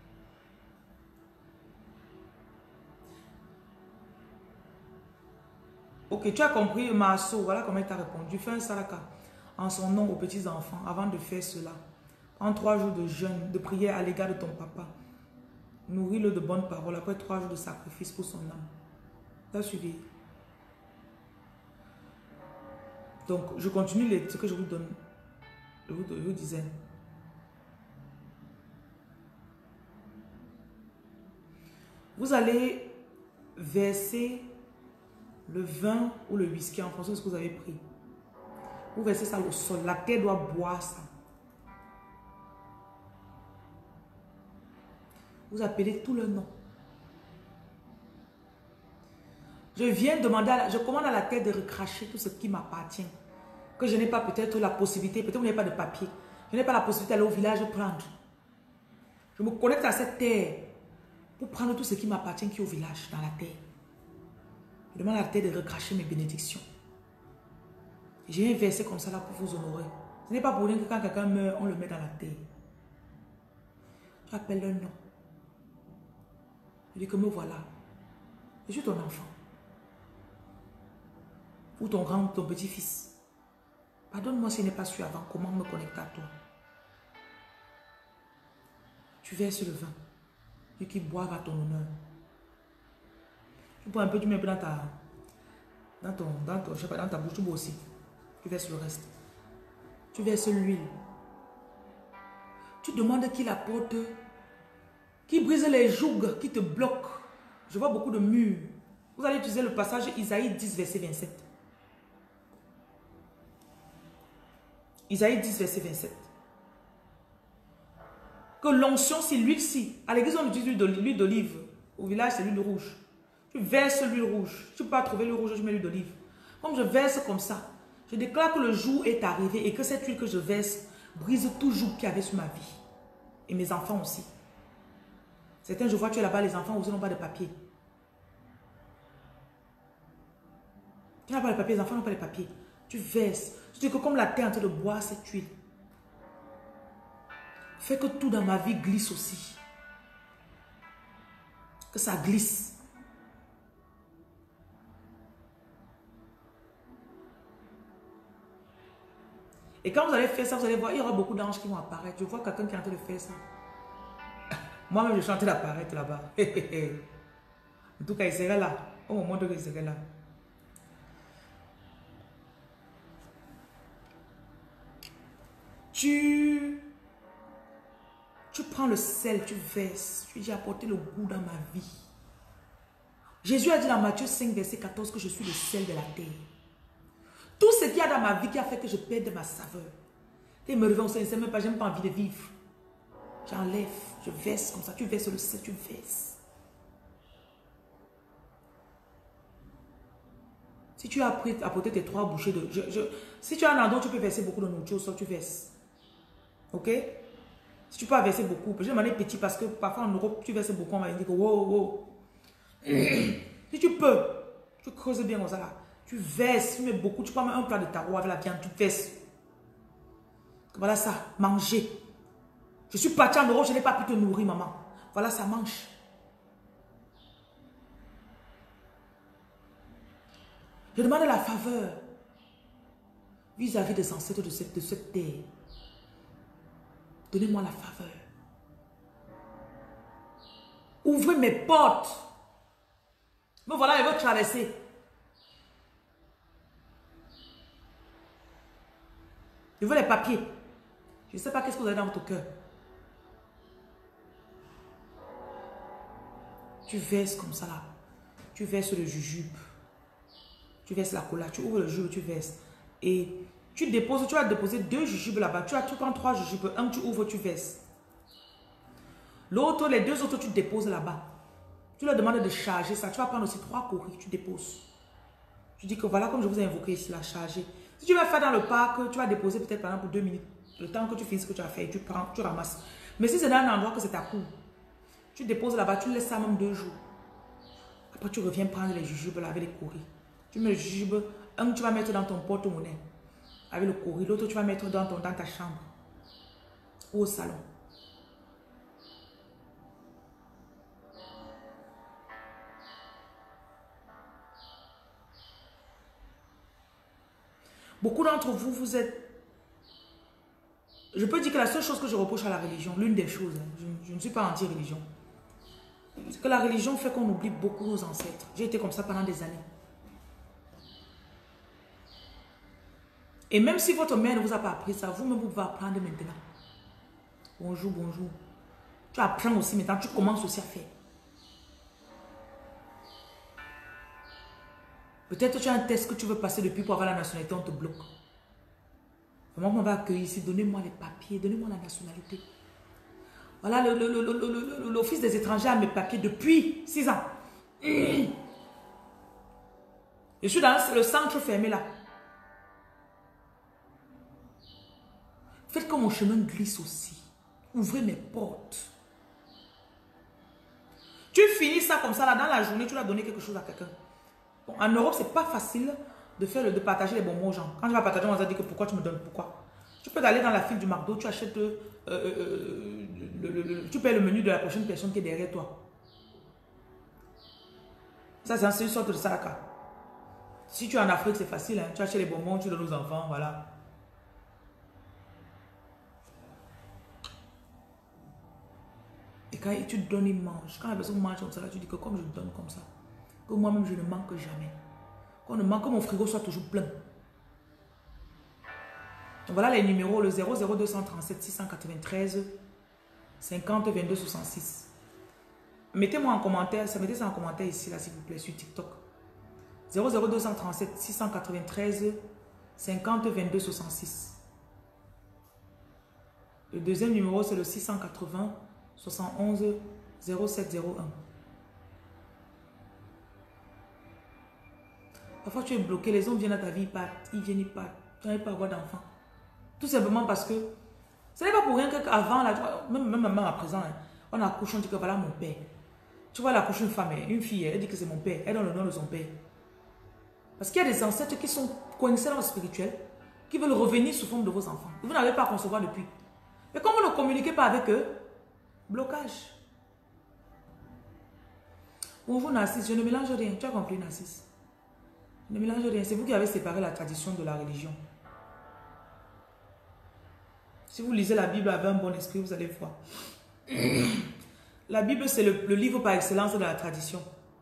Ok, tu as compris, Maaso, voilà comment il t'a répondu. Fais un saraka en son nom aux petits-enfants avant de faire cela. En 3 jours de jeûne, de prière à l'égard de ton papa. Nourris-le de bonnes paroles après 3 jours de sacrifice pour son âme. Tu as suivi? Donc, je continue ce que je vous donne. Je vous disais. Vous allez verser le vin ou le whisky en fonction de ce que vous avez pris. Vous versez ça au sol. La terre doit boire ça. Vous appelez tout le nom. Je viens demander, je commande à la terre de recracher tout ce qui m'appartient. Que je n'ai pas peut-être la possibilité, peut-être vous n'avez pas de papier. Je n'ai pas la possibilité d'aller au village prendre. Je me connecte à cette terre pour prendre tout ce qui m'appartient qui est au village, dans la terre. Je demande à la terre de recracher mes bénédictions. J'ai un verset comme ça là pour vous honorer. Ce n'est pas pour rien que quand quelqu'un meurt, on le met dans la terre. Tu appelles le nom. Je dis que me voilà. Je suis ton enfant. Ou ton petit-fils. Pardonne-moi si je n'ai pas su avant comment me connecter à toi. Tu verses le vin. Et qui boivent à ton honneur. Tu prends un peu, tu mets un peu dans ta bouche, tu bois aussi. Tu verses le reste. Tu verses l'huile. Tu demandes qu'il apporte, qui brise les jougs qui te bloquent Je vois beaucoup de murs. Vous allez utiliser le passage Isaïe 10, verset 27. Isaïe 10, verset 27. Que l'onction, si l'huile-ci, à l'église on utilise l'huile d'olive. Au village, c'est l'huile rouge. Tu verses l'huile rouge. Tu peux pas trouver l'huile rouge, je mets l'huile d'olive. Comme je verse comme ça, je déclare que le jour est arrivé et que cette huile que je verse brise tout joug qu'il y avait sur ma vie. Et mes enfants aussi. Certains, je vois, tu es là-bas, les enfants aussi n'ont pas de papier. Tu n'as pas de papier, les enfants n'ont pas de papier. Tu verses. Tu dis que comme la terre est en train de boire cette huile, fais que tout dans ma vie glisse aussi. Que ça glisse. Et quand vous allez faire ça, vous allez voir, il y aura beaucoup d'anges qui vont apparaître. Je vois quelqu'un qui est en train de faire ça. Moi-même, je suis en train d'apparaître là-bas. En tout cas, il serait là. Au moment où il serait là. Tu prends le sel, tu verses. Tu dis, apporter le goût dans ma vie. Jésus a dit dans Matthieu 5, verset 14 que je suis le sel de la terre. Tout ce qu'il y a dans ma vie qui a fait que je perde ma saveur. Et me réveille au sein, je ne sais même pas, je n'ai même pas envie de vivre. J'enlève, je verse comme ça. Tu verses le sel, tu verses. Si tu as apporté tes 3 bouchées de... si tu as un endroit où tu peux verser beaucoup de nourriture, ça tu verses. Ok? Si tu peux verser beaucoup, je demande petit parce que parfois en Europe, tu verses beaucoup, on va dire que wow, wow. Si tu peux, tu creuses bien comme ça là. Tu verses, tu mets beaucoup, tu prends un plat de taro avec la viande, tu verses. Voilà ça, manger. Je suis partie en Europe, je n'ai pas pu te nourrir, maman. Voilà ça, mange. Je demande la faveur vis-à-vis des ancêtres de cette terre. Donnez-moi la faveur. Ouvrez mes portes. Me voilà, je veux traverser. Je veux les papiers. Je ne sais pas qu'est-ce que vous avez dans votre cœur. Tu verses comme ça là. Tu verses le jujube. Tu verses la cola. Tu ouvres le jujube, tu verses. Et tu déposes, tu vas déposer 2 jujubes là-bas. Tu prends 3 jujubes. Un, tu ouvres, tu verses. L'autre, les 2 autres, tu déposes là-bas. Tu leur demandes de charger ça. Tu vas prendre aussi 3 courriers, tu déposes. Tu dis que voilà, comme je vous ai invoqué ici, la charger. Si tu vas faire dans le parc, tu vas déposer peut-être par exemple pour 2 minutes. Le temps que tu finis ce que tu as fait, tu prends, tu ramasses. Mais si c'est dans un endroit que c'est ta cour, tu déposes là-bas, tu laisses ça même 2 jours. Après, tu reviens prendre les jujubes là avec les courriers. Tu mets le jujube, un tu vas mettre dans ton porte-monnaie avec le courrier, l'autre tu vas mettre dans ta chambre ou au salon. Beaucoup d'entre vous, vous êtes... Je peux dire que la seule chose que je reproche à la religion, l'une des choses, je ne suis pas anti-religion, c'est que la religion fait qu'on oublie beaucoup nos ancêtres. J'ai été comme ça pendant des années. Et même si votre mère ne vous a pas appris ça, vous-même vous pouvez apprendre maintenant. Bonjour, bonjour. Tu apprends aussi maintenant, tu commences aussi à faire. Peut-être tu as un test que tu veux passer depuis pour avoir la nationalité, on te bloque. Comment on va accueillir ici? Donnez-moi les papiers, donnez-moi la nationalité. Voilà, l'Office des étrangers a mes papiers depuis 6 ans. Je suis dans le centre fermé là. Faites que mon chemin glisse aussi. Ouvrez mes portes. Tu finis ça comme ça là, dans la journée, tu dois donner quelque chose à quelqu'un. Bon, en Europe, c'est pas facile de partager les bonbons aux gens. Quand tu vas partager, on va dire que pourquoi tu me donnes, pourquoi. Tu peux aller dans la file du McDo, tu achètes, tu payes le menu de la prochaine personne qui est derrière toi. Ça, c'est une sorte de saraka. Si tu es en Afrique, c'est facile, hein. Tu achètes les bonbons, tu donnes aux enfants, voilà. Et quand tu donnes, ils mangent. Quand la personne mange comme ça, là, tu dis que comme je donne comme ça, que moi-même je ne manque jamais. Qu'on ne manque, que mon frigo soit toujours plein. Donc voilà les numéros, le 00237 693 50 22 66. Mettez-moi en commentaire, mettez ça en commentaire ici, là, s'il vous plaît, sur TikTok. 00237 693 50 22 66. Le deuxième numéro, c'est le 680 71 0701. Parfois, tu es bloqué, les hommes viennent à ta vie, ils viennent, ils partent. Tu n'arrives pas à avoir d'enfants. Tout simplement parce que ce n'est pas pour rien qu'avant, même à présent, hein, on accouche, on dit que voilà mon père. Tu vois, elle accouche une femme, une fille, elle dit que c'est mon père. Elle donne le nom de son père. Parce qu'il y a des ancêtres qui sont coincés dans le spirituel, qui veulent revenir sous forme de vos enfants. Vous n'avez pas à concevoir depuis. Mais comme vous ne communiquez pas avec eux, blocage. Bonjour Narcisse, je ne mélange rien. Tu as compris Narcisse? Je ne mélange rien. C'est vous qui avez séparé la tradition de la religion. Si vous lisez la Bible avec un bon esprit, vous allez voir. La Bible, c'est le livre par excellence de la tradition.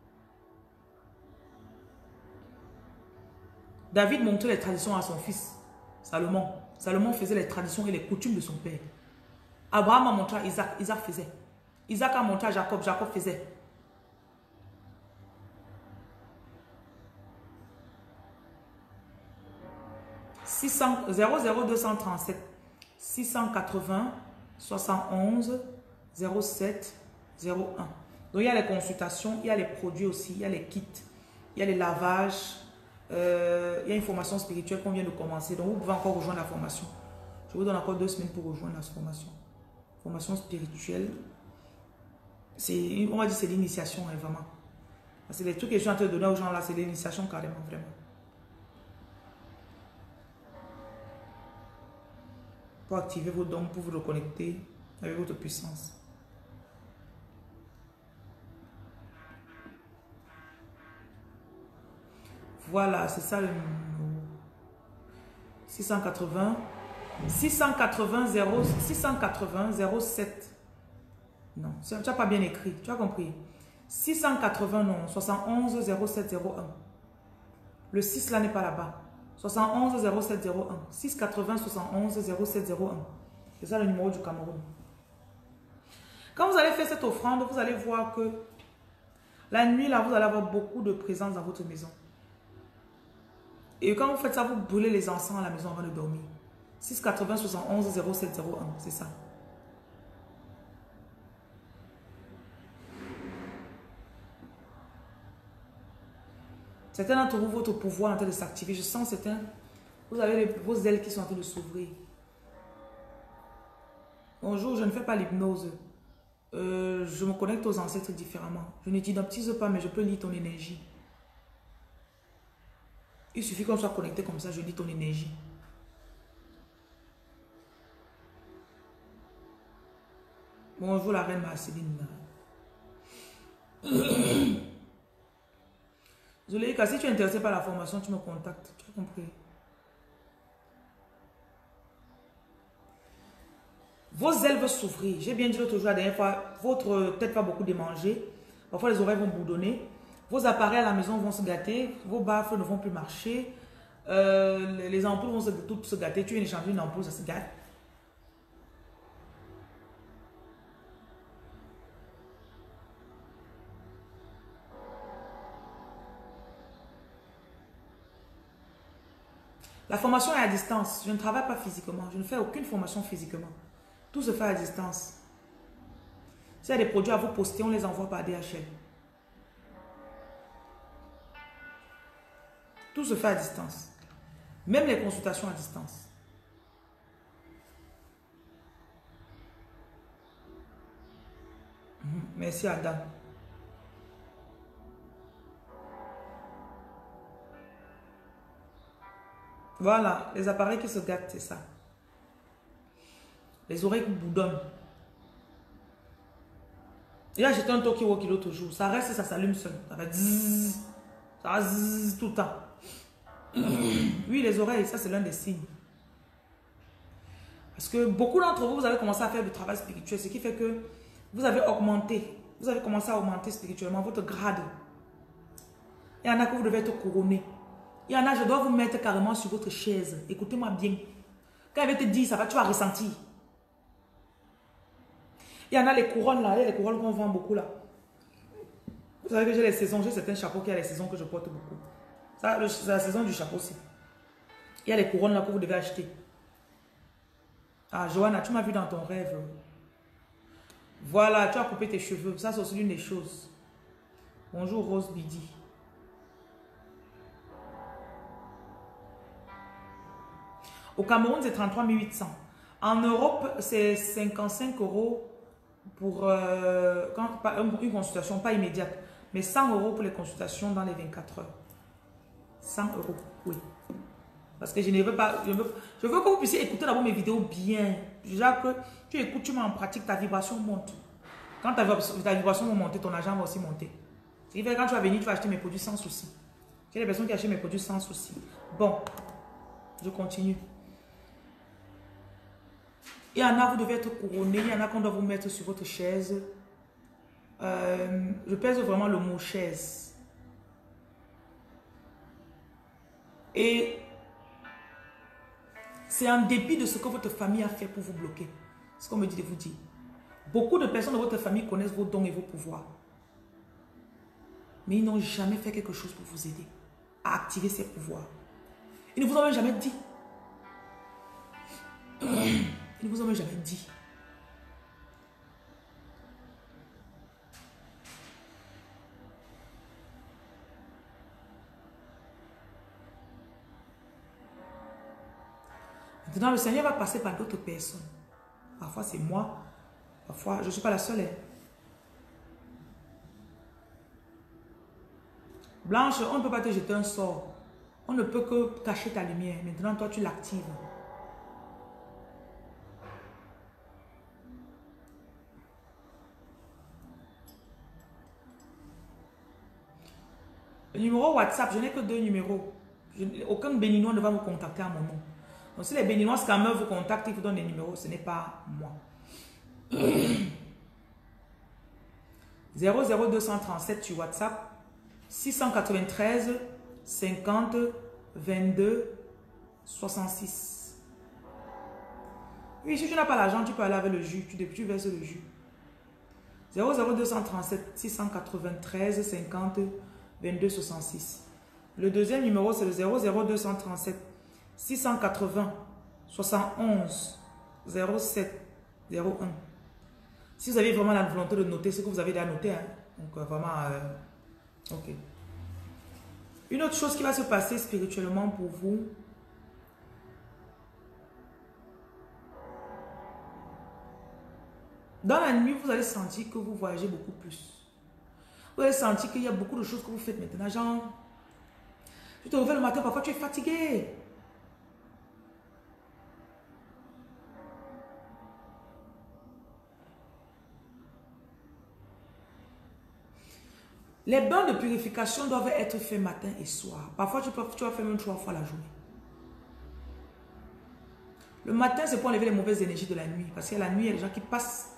David montrait les traditions à son fils, Salomon. Salomon faisait les traditions et les coutumes de son père. Abraham a montré à Isaac, Isaac faisait. Isaac a montré à Jacob, Jacob faisait. « 00237 680 71 07 01. Donc il y a les consultations, il y a les produits aussi, il y a les kits, il y a les lavages, il y a une formation spirituelle qu'on vient de commencer. Donc vous pouvez encore rejoindre la formation. Je vous donne encore 2 semaines pour rejoindre la formation. Formation spirituelle, on va dire c'est l'initiation, hein, vraiment. Parce que les trucs que je suis en train de donner aux gens là, c'est l'initiation carrément, vraiment. Pour activer vos dons, pour vous reconnecter avec votre puissance. Voilà, c'est ça le numéro. 680 07. Non, tu n'as pas bien écrit, tu as compris. 680 non, 71 0701. Le 6 là n'est pas là-bas. 71 0701. 680 71 0701. C'est ça le numéro du Cameroun. Quand vous allez faire cette offrande, vous allez voir que la nuit là, vous allez avoir beaucoup de présence dans votre maison. Et quand vous faites ça, vous brûlez les encens à la maison avant de dormir. 680 71 0701, c'est ça. Certains d'entre vous, votre pouvoir est en train de s'activer. Je sens certains, vous avez vos ailes qui sont en train de s'ouvrir. Bonjour, je ne fais pas l'hypnose. Je me connecte aux ancêtres différemment. Je ne t'hypnotise pas, mais je peux lire ton énergie. Il suffit qu'on soit connecté comme ça, je lis ton énergie. Bonjour la reine Marceline. Zoléika, si tu es intéressé par la formation, tu me contactes. Tu as compris? Vos ailes vont s'ouvrir. J'ai bien dit l'autre jour, la dernière fois, votre tête va beaucoup démanger. Parfois, les oreilles vont bourdonner. Vos appareils à la maison vont se gâter. Vos baffles ne vont plus marcher. Les ampoules vont toutes se gâter. Tu viens d'échanger une ampoule, ça se gâte. La formation est à distance. Je ne travaille pas physiquement. Je ne fais aucune formation physiquement. Tout se fait à distance. S'il y a des produits à vous poster, on les envoie par DHL. Tout se fait à distance. Même les consultations à distance. Merci Adam. Voilà, les appareils qui se gâtent, c'est ça. Les oreilles qui boudonnent. Et là, j'étais un talkie-walkie l'autre jour. Ça reste et ça s'allume seul. Ça va zzz. Ça va zzz tout le temps. Oui, les oreilles, ça c'est l'un des signes. Parce que beaucoup d'entre vous, vous avez commencé à faire du travail spirituel. Ce qui fait que vous avez augmenté. Vous avez commencé à augmenter spirituellement votre grade. Il y en a que vous devez être couronné. Il y en a, je dois vous mettre carrément sur votre chaise. Écoutez-moi bien. Quand elle va te dire, ça va, tu vas ressentir. Il y en a les couronnes là, il y a les couronnes qu'on vend beaucoup là. Vous savez que j'ai les saisons, j'ai certains chapeaux qui a les saisons que je porte beaucoup. Ça, c'est la saison du chapeau aussi. Il y a les couronnes là que vous devez acheter. Ah, Johanna, tu m'as vu dans ton rêve. Voilà, tu as coupé tes cheveux. Ça, c'est aussi l'une des choses. Bonjour, Rose Bidi. Au Cameroun, c'est 33 800. En Europe, c'est 55 € pour une consultation, pas immédiate. Mais 100 € pour les consultations dans les 24 heures. 100 €, oui. Parce que je ne veux pas... Je veux que vous puissiez écouter d'abord mes vidéos bien. Déjà que tu écoutes, tu mets en pratique, ta vibration monte. Quand ta vibration va monter, ton argent va aussi monter. Ce qui fait que quand tu vas venir, tu vas acheter mes produits sans souci. J'ai des personnes qui achètent mes produits sans souci. Bon, je continue. Il y en a, vous devez être couronné. Il y en a qu'on doit vous mettre sur votre chaise. Je pèse vraiment le mot chaise. Et c'est en dépit de ce que votre famille a fait pour vous bloquer. Ce qu'on me dit de vous dire. Beaucoup de personnes de votre famille connaissent vos dons et vos pouvoirs. Mais ils n'ont jamais fait quelque chose pour vous aider à activer ces pouvoirs. Ils ne vous ont même jamais dit. Ils ne vous ont même jamais dit. Maintenant, le Seigneur va passer par d'autres personnes. Parfois, c'est moi. Parfois, je ne suis pas la seule. Hein. Blanche, on ne peut pas te jeter un sort. On ne peut que cacher ta lumière. Maintenant, toi, tu l'actives. Le numéro WhatsApp, je n'ai que 2 numéros. Aucun béninois ne va me contacter à mon nom. Donc, si les béninois scammers vous contactent, ils vous donnent des numéros, ce n'est pas moi. 00237 sur WhatsApp, 693 50 22 66. Oui, si tu n'as pas l'argent, tu peux aller avec le jus, tu verses le jus. 00237 693 50 22 66. Le deuxième numéro, c'est le 00237 680 71 07 01. Si vous avez vraiment la volonté de noter ce que vous avez déjà noté, hein. Donc vraiment, ok. Une autre chose qui va se passer spirituellement pour vous, dans la nuit, vous allez sentir que vous voyagez beaucoup plus. Vous allez sentir qu'il y a beaucoup de choses que vous faites maintenant. Genre, tu te réveilles le matin, parfois tu es fatigué. Les bains de purification doivent être faits matin et soir. Parfois, tu vas faire même 3 fois la journée. Le matin, c'est pour enlever les mauvaises énergies de la nuit. Parce que la nuit, il y a des gens qui passent.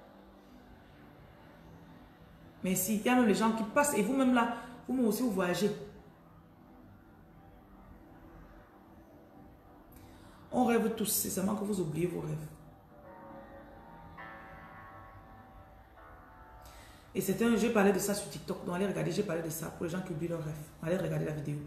Mais si, il y a même les gens qui passent. Et vous-même là, vous-même aussi, vous voyagez. On rêve tous. C'est seulement que vous oubliez vos rêves. Et j'ai parlé de ça sur TikTok. Donc allez regarder, j'ai parlé de ça pour les gens qui oublient leurs rêves. Allez regarder la vidéo.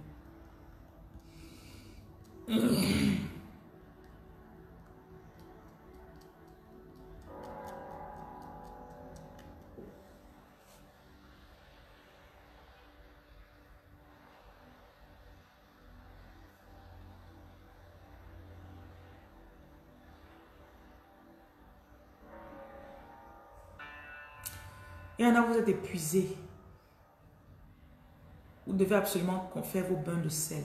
Il y en a, vous êtes épuisé. Vous devez absolument faire vos bains de sel.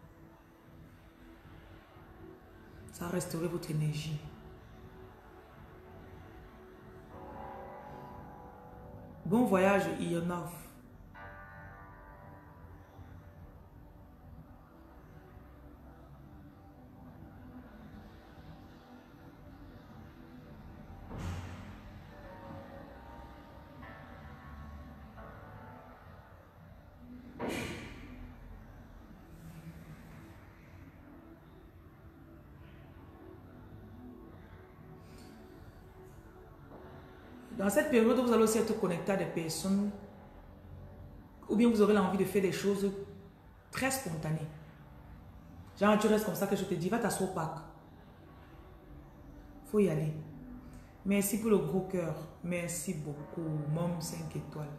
Ça va restaurer votre énergie. Bon voyage, Ionov. Dans cette période, vous allez aussi être connecté à des personnes bien vous aurez l'envie de faire des choses très spontanées. Genre, tu restes comme ça que je te dis, va t'asseoir au parc. Faut y aller. Merci pour le gros cœur. Merci beaucoup. Mom 5 étoiles.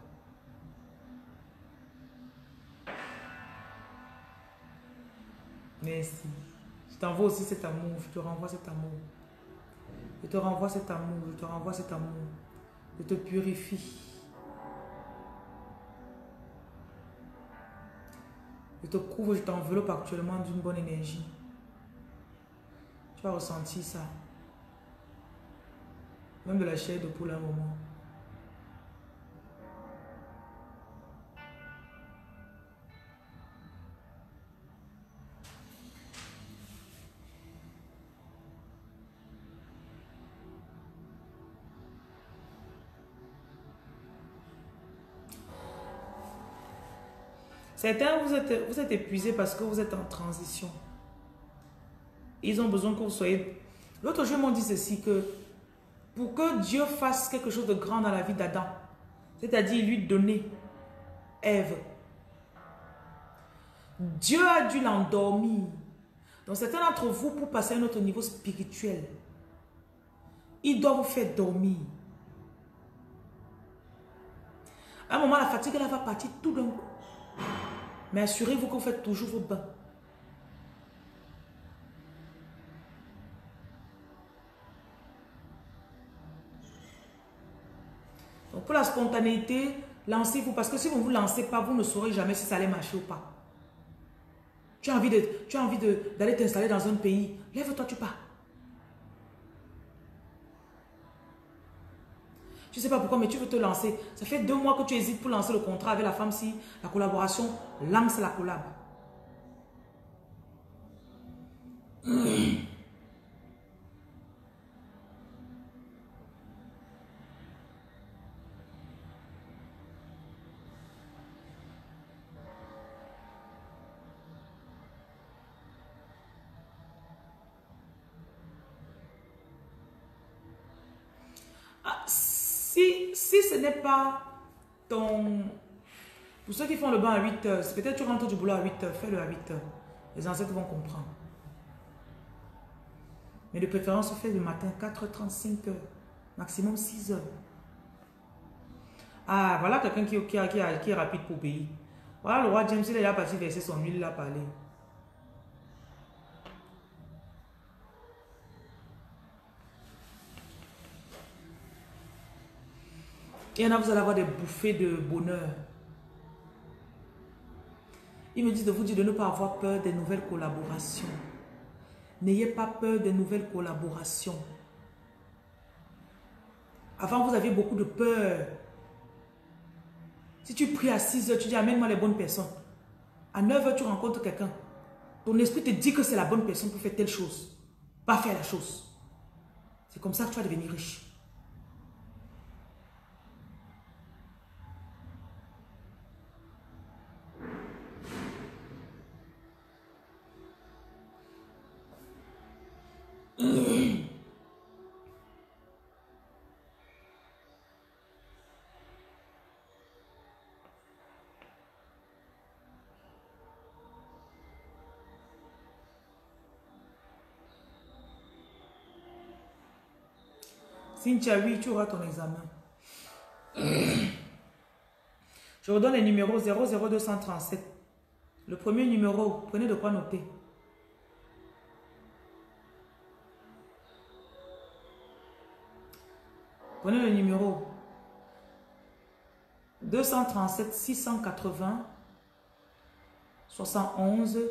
Merci. Je t'envoie aussi cet amour. Je te renvoie cet amour. Je te renvoie cet amour. Je te renvoie cet amour. Je te purifie. Je te couvre, je t'enveloppe actuellement d'une bonne énergie. Tu vas ressentir ça. Même de la chair de poule à un moment. Certains, vous êtes épuisés parce que vous êtes en transition. Ils ont besoin que vous soyez... L'autre jour, ils m'ont dit ceci, que pour que Dieu fasse quelque chose de grand dans la vie d'Adam, c'est-à-dire lui donner Ève, Dieu a dû l'endormir. Donc certains d'entre vous, pour passer à un autre niveau spirituel, il doit vous faire dormir. À un moment, la fatigue, elle va partir tout d'un coup. Mais assurez-vous que vous faites toujours vos bains. Donc pour la spontanéité, lancez-vous. Parce que si vous ne vous lancez pas, vous ne saurez jamais si ça allait marcher ou pas. Tu as envie d'aller t'installer dans un pays. Lève-toi, tu pars. Je ne sais pas pourquoi, mais tu veux te lancer. Ça fait 2 mois que tu hésites pour lancer le contrat avec la femme. Si la collaboration, lance la collab. Si ce n'est pas ton... Pour ceux qui font le bain à 8 heures, peut-être tu rentres du boulot à 8 heures, fais-le à 8 heures. Les ancêtres vont comprendre. Mais de préférence, fais le matin, 4h30, 5h, maximum 6 heures. Ah, voilà quelqu'un qui est rapide pour payer. Voilà le roi James, il est là parti verser son huile, il a parlé. Il y en a, vous allez avoir des bouffées de bonheur. Il me dit de vous dire de ne pas avoir peur des nouvelles collaborations. N'ayez pas peur des nouvelles collaborations. Avant, vous aviez beaucoup de peur. Si tu pries à 6 heures, tu dis amène-moi les bonnes personnes. À 9 heures, tu rencontres quelqu'un. Ton esprit te dit que c'est la bonne personne pour faire telle chose. Pas faire la chose. C'est comme ça que tu vas devenir riche. Cynthia, oui, tu auras ton examen. Je redonne les numéros 00237. Le premier numéro, prenez de quoi noter. Prenez le numéro 237 680 71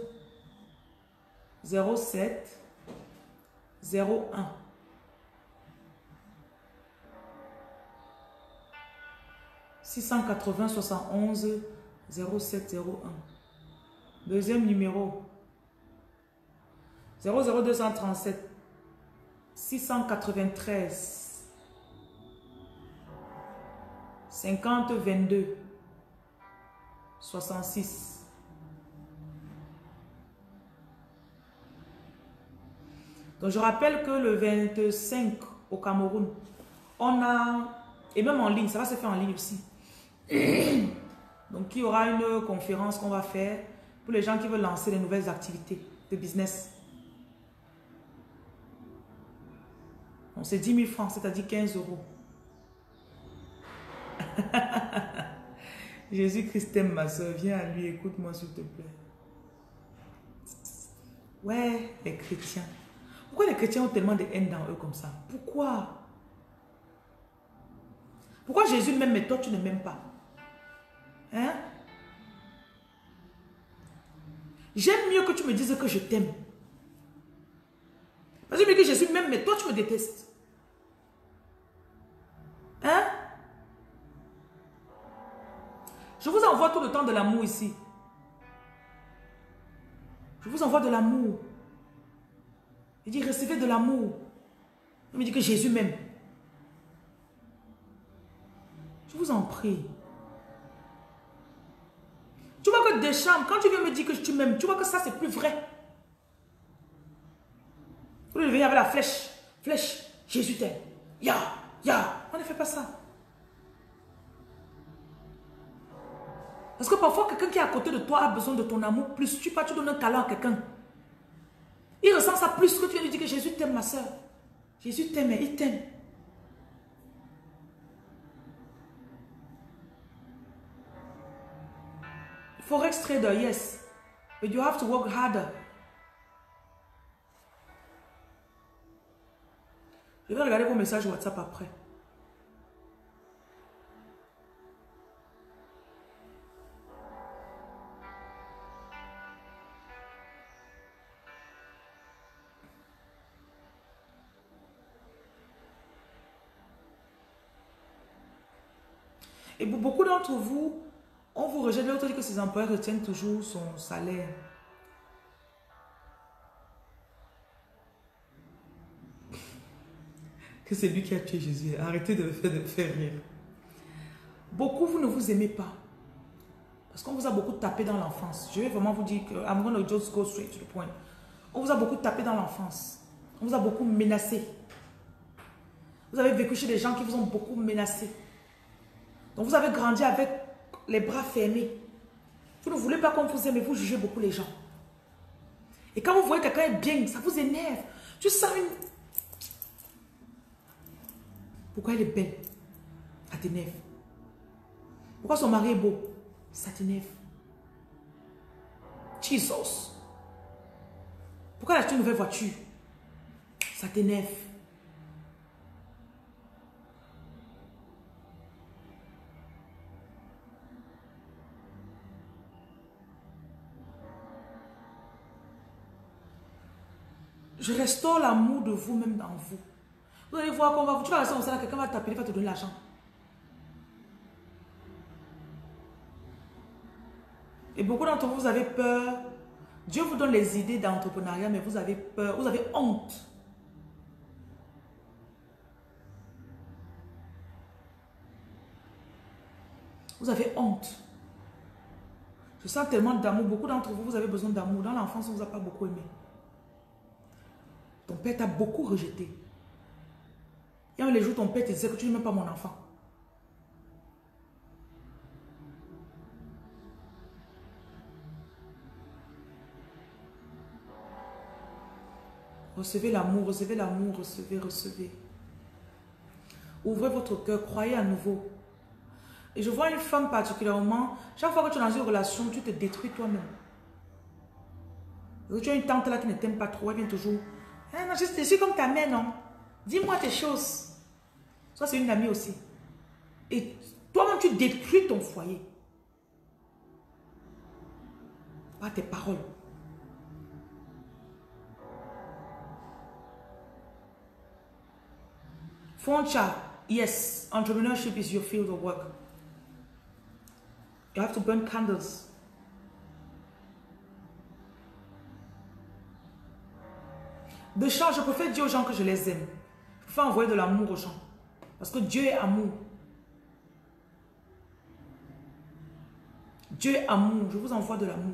07 01. « 680 71 0701. Deuxième numéro 00237 693 50 22 66. Donc je rappelle que le 25 au Cameroun, on a, et même en ligne, ça va se faire en ligne aussi. Donc, il y aura une conférence qu'on va faire pour les gens qui veulent lancer les nouvelles activités de business. Donc, c'est 10 000 francs, c'est-à-dire 15 euros. Jésus-Christ t'aime, ma soeur. Viens à lui, écoute-moi, s'il te plaît. Ouais, les chrétiens. Pourquoi les chrétiens ont tellement de haine dans eux comme ça? Pourquoi? Pourquoi Jésus m'aime, mais toi, tu ne m'aimes pas? Hein? J'aime mieux que tu me dises que je t'aime. Parce que Jésus m'aime, mais toi, tu me détestes. Hein? Je vous envoie tout le temps de l'amour ici. Je vous envoie de l'amour. Il dit, recevez de l'amour. Il me dit que Jésus m'aime. Je vous en prie. Tu vois que Deschamps, quand tu viens me dire que tu m'aimes, tu vois que ça, c'est plus vrai. Vous devez avec la flèche. Flèche. Jésus t'aime. Ya. On ne fait pas ça. Parce que parfois, quelqu'un qui est à côté de toi a besoin de ton amour plus. Tu donnes un câlin à quelqu'un. Il ressent ça plus que tu viens lui dire que Jésus t'aime, ma soeur. Jésus t'aime et il t'aime. Forex trader, yes. But you have to work harder. Je vais regarder vos messages WhatsApp après. Et pour beaucoup d'entre vous, on vous rejette, l'autre dit que ses employeurs retiennent toujours son salaire. Que c'est lui qui a tué Jésus. Arrêtez de me faire rire. Beaucoup, vous ne vous aimez pas. Parce qu'on vous a beaucoup tapé dans l'enfance. Je vais vraiment vous dire que I'm going to just go straight to the point. On vous a beaucoup tapé dans l'enfance. On vous a beaucoup menacé. Vous avez vécu chez des gens qui vous ont beaucoup menacé. Donc vous avez grandi avec les bras fermés. Vous ne voulez pas qu'on vous aime et vous jugez beaucoup les gens. Et quand vous voyez quelqu'un est bien, ça vous énerve. Tu sens une... Pourquoi elle est belle? Ça t'énerve. Pourquoi son mari est beau? Ça t'énerve. Jesus. Pourquoi elle a acheté une nouvelle voiture? Ça t'énerve. Je restaure l'amour de vous-même dans vous. Vous allez voir qu'on va... Tu vas rester comme ça, quelqu'un va t'appeler, va te donner l'argent. Et beaucoup d'entre vous, vous avez peur. Dieu vous donne les idées d'entrepreneuriat, mais vous avez peur, vous avez honte. Vous avez honte. Je sens tellement d'amour. Beaucoup d'entre vous, vous avez besoin d'amour. Dans l'enfance, on ne vous a pas beaucoup aimé. Ton père t'a beaucoup rejeté. Et un les jours, ton père te disait que tu n'aimes pas mon enfant. Recevez l'amour, recevez l'amour, recevez, recevez. Ouvrez votre cœur, croyez à nouveau. Et je vois une femme particulièrement, chaque fois que tu es dans une relation, tu te détruis toi-même. Tu as une tante là qui ne t'aime pas trop, elle vient toujours. Ah non, je suis comme ta mère, non? Dis-moi tes choses. Ça, c'est une amie aussi. Et toi-même, tu détruis ton foyer. Par tes paroles. Foncha, yes, entrepreneurship is your field of work. You have to burn candles. De chant, je préfère dire aux gens que je les aime. Je préfère envoyer de l'amour aux gens. Parce que Dieu est amour. Dieu est amour. Je vous envoie de l'amour.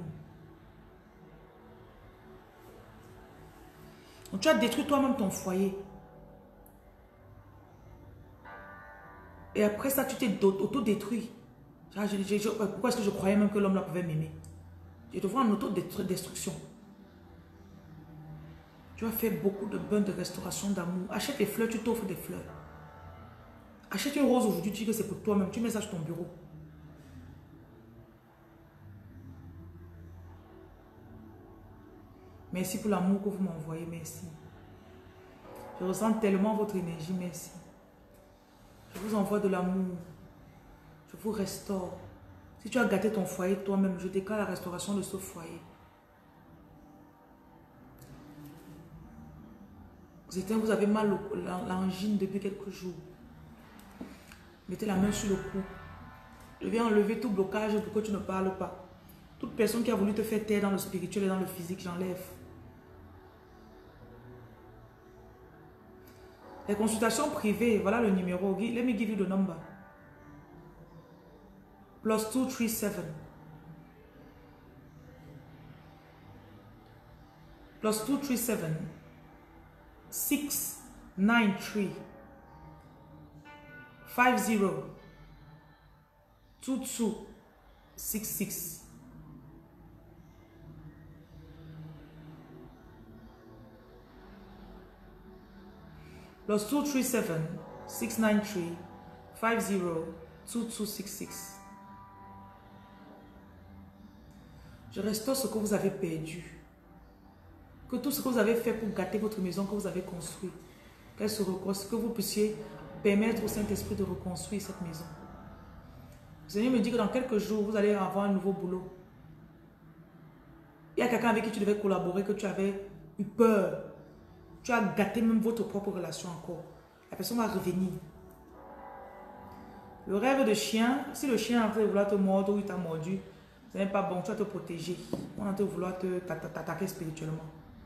Donc tu as détruit toi-même ton foyer. Et après ça, tu t'es auto-détruit. Pourquoi est-ce que je croyais même que l'homme là pouvait m'aimer? Je te vois en autodestruction. Tu as fait beaucoup de bains de restauration d'amour. Achète des fleurs, tu t'offres des fleurs. Achète une rose aujourd'hui, tu dis que c'est pour toi-même. Tu mets ça sur ton bureau. Merci pour l'amour que vous m'envoyez, merci. Je ressens tellement votre énergie, merci. Je vous envoie de l'amour. Je vous restaure. Si tu as gâté ton foyer toi-même, je déclare la restauration de ce foyer. Vous avez mal l'angine depuis quelques jours. Mettez la main sur le cou. Je viens enlever tout blocage pour que tu ne parles pas. Toute personne qui a voulu te faire taire dans le spirituel et dans le physique, j'enlève. Les consultations privées, voilà le numéro. Let me give you the number. +237. +237. 693 50 2266. +237 693 50 2266. Je restaure ce que vous avez perdu. Que tout ce que vous avez fait pour gâter votre maison que vous avez construit, qu'elle se reconstruise, que vous puissiez permettre au Saint-Esprit de reconstruire cette maison. Le Seigneur me dit que dans quelques jours, vous allez avoir un nouveau boulot. Il y a quelqu'un avec qui tu devais collaborer, que tu avais eu peur. Tu as gâté même votre propre relation encore. La personne va revenir. Le rêve de chien, si le chien est en train de vouloir te mordre ou il t'a mordu, ce n'est pas bon, tu vas te protéger. On est en train de vouloir t'attaquer spirituellement.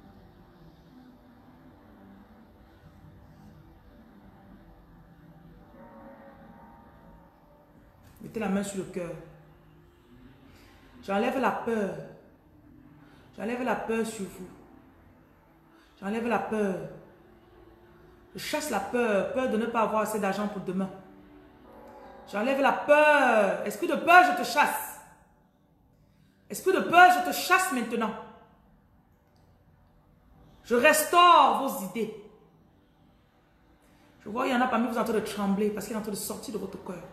Mettez la main sur le cœur. J'enlève la peur. J'enlève la peur sur vous. J'enlève la peur. Je chasse la peur. Peur de ne pas avoir assez d'argent pour demain. J'enlève la peur. Esprit de peur, je te chasse. Esprit de peur, je te chasse maintenant. Je restaure vos idées. Je vois, il y en a parmi vous en train de trembler parce qu'il est en train de sortir de votre cœur.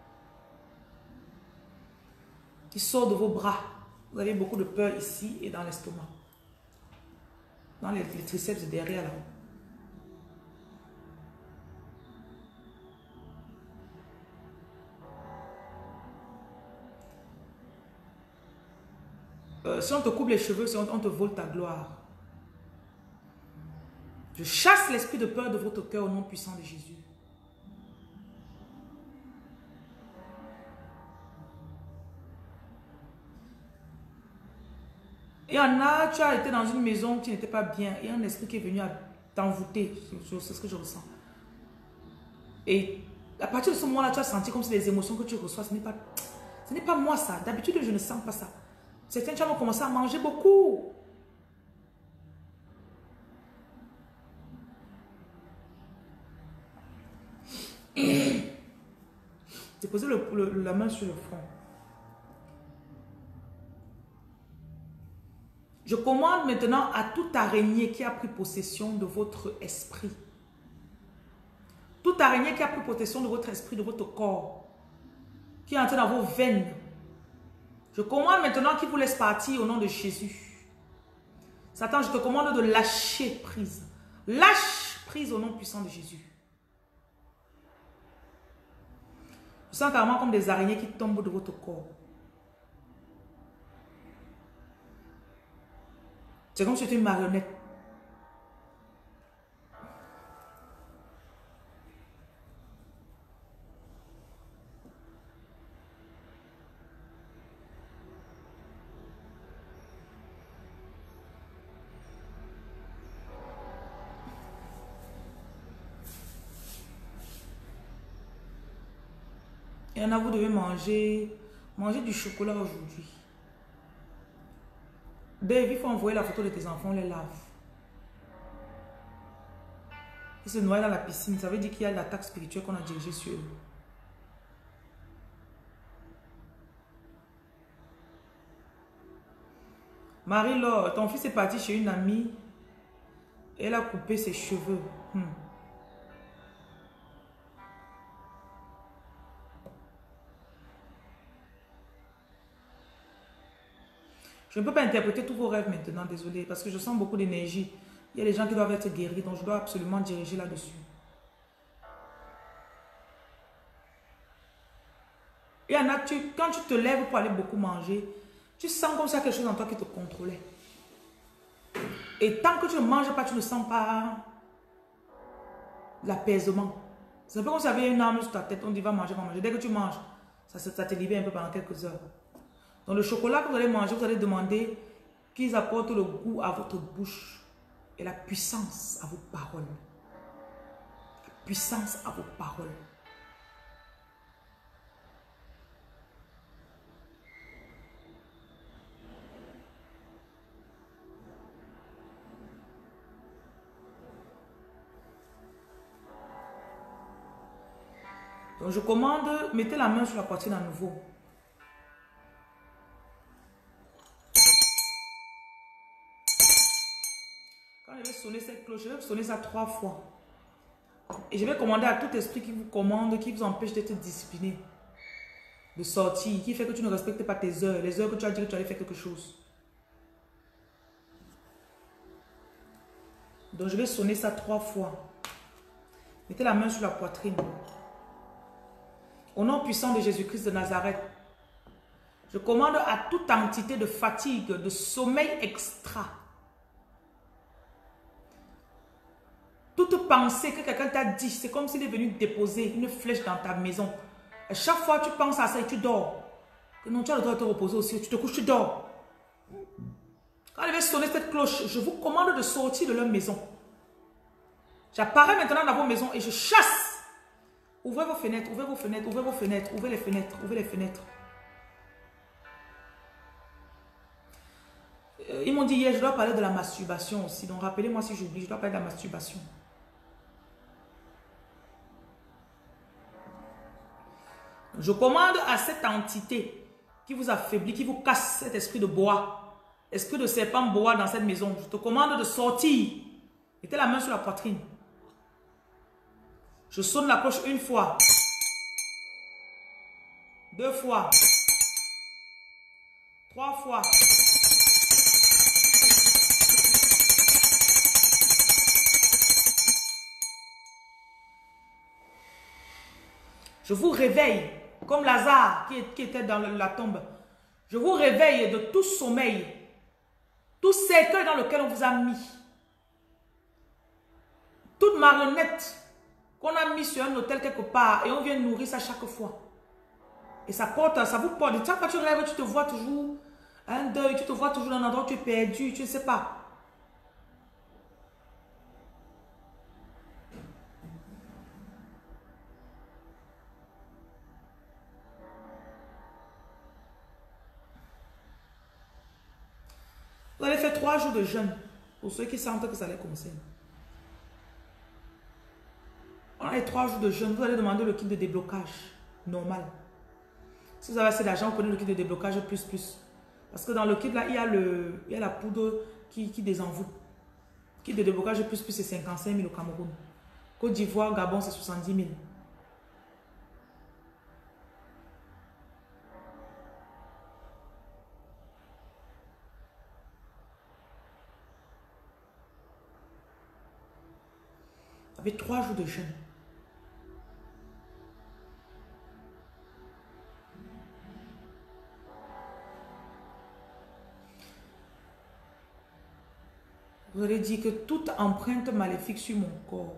Il sort de vos bras. Vous avez beaucoup de peur ici et dans l'estomac. Dans les triceps derrière là. Si on te coupe les cheveux, si on te vole ta gloire. Je chasse l'esprit de peur de votre cœur au nom puissant de Jésus. Il y en a, tu as été dans une maison qui n'était pas bien. Il y a un esprit qui est venu t'envoûter. C'est ce que je ressens. Et à partir de ce moment-là, tu as senti comme si les émotions que tu reçois, ce n'est pas moi ça. D'habitude, je ne sens pas ça. Certains gens vont commencer à manger beaucoup. Déposez la main sur le front. Je commande maintenant à toute araignée qui a pris possession de votre esprit. Toute araignée qui a pris possession de votre esprit, de votre corps, qui est entrée dans vos veines. Je commande maintenant qu'il vous laisse partir au nom de Jésus. Satan, je te commande de lâcher prise. Lâche prise au nom puissant de Jésus. Je sens carrément comme des araignées qui tombent de votre corps. C'est comme si c'était une marionnette. Il y en a, vous devez manger du chocolat aujourd'hui. Dave, il faut envoyer la photo de tes enfants, on les lave. Ils se noient dans la piscine, ça veut dire qu'il y a l'attaque spirituelle qu'on a dirigée sur eux. Marie-Laure, ton fils est parti chez une amie. Elle a coupé ses cheveux. Je ne peux pas interpréter tous vos rêves maintenant, désolé, parce que je sens beaucoup d'énergie. Il y a des gens qui doivent être guéris, donc je dois absolument diriger là-dessus. Il y en a, quand tu te lèves pour aller beaucoup manger, tu sens comme ça quelque chose en toi qui te contrôlait. Et tant que tu ne manges pas, tu ne sens pas l'apaisement. C'est un peu comme si tu avais une arme sur ta tête, on dit va manger, va manger. Dès que tu manges, ça te libère un peu pendant quelques heures. Donc le chocolat que vous allez manger, vous allez demander qu'ils apportent le goût à votre bouche et la puissance à vos paroles. La puissance à vos paroles. Donc je commande, mettez la main sur la poitrine à nouveau. Quand je vais sonner cette cloche, je vais sonner ça 3 fois. Et je vais commander à tout esprit qui vous commande, qui vous empêche d'être discipliné, de sortir, qui fait que tu ne respectes pas tes heures, les heures que tu as dit que tu allais faire quelque chose. Donc je vais sonner ça 3 fois. Mettez la main sur la poitrine. Au nom puissant de Jésus-Christ de Nazareth, je commande à toute entité de fatigue, de sommeil extra, toute pensée que quelqu'un t'a dit, c'est comme s'il est venu déposer une flèche dans ta maison. À chaque fois tu penses à ça et tu dors. Que non, tu as le droit de te reposer aussi. Tu te couches, tu dors. Quand je vais sonner cette cloche, je vous commande de sortir de leur maison. J'apparais maintenant dans vos maisons et je chasse. Ouvrez vos fenêtres, ouvrez vos fenêtres, ouvrez vos fenêtres, ouvrez les fenêtres, ouvrez les fenêtres. Ils m'ont dit hier, je dois parler de la masturbation aussi. Donc rappelez-moi si j'oublie, je dois parler de la masturbation. Je commande à cette entité qui vous affaiblit, qui vous casse cet esprit de bois, esprit de serpent bois dans cette maison. Je te commande de sortir. Mettez la main sur la poitrine. Je sonne la cloche 1 fois, 2 fois, 3 fois. Je vous réveille, comme Lazare qui était dans la tombe. Je vous réveille de tout sommeil, tout cercueil dans lequel on vous a mis. Toute marionnette qu'on a mis sur un hôtel quelque part et on vient nourrir ça chaque fois. Et ça porte, ça vous porte. Chaque fois que tu rêves, tu te vois toujours un deuil, tu te vois toujours dans un endroit où tu es perdu, tu ne sais pas. Vous allez faire 3 jours de jeûne pour ceux qui sentent que ça les concerne. Pendant les 3 jours de jeûne, vous allez demander le kit de déblocage normal. Si vous avez assez d'argent, vous prenez le kit de déblocage plus. Parce que dans le kit là, il y a la poudre qui désenvoûte. Le kit de déblocage plus, c'est 55 000 au Cameroun. Côte d'Ivoire, Gabon, c'est 70 000. Vous avez 3 jours de jeûne. Vous allez dire que toute empreinte maléfique sur mon corps,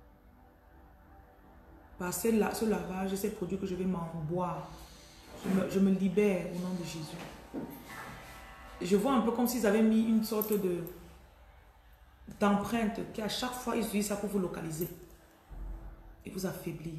par ce lavage, ces produits que je vais m'en boire, je me libère au nom de Jésus. Je vois un peu comme s'ils avaient mis une sorte d'empreinte qui à chaque fois ils utilisent ça pour vous localiser et vous affaiblir.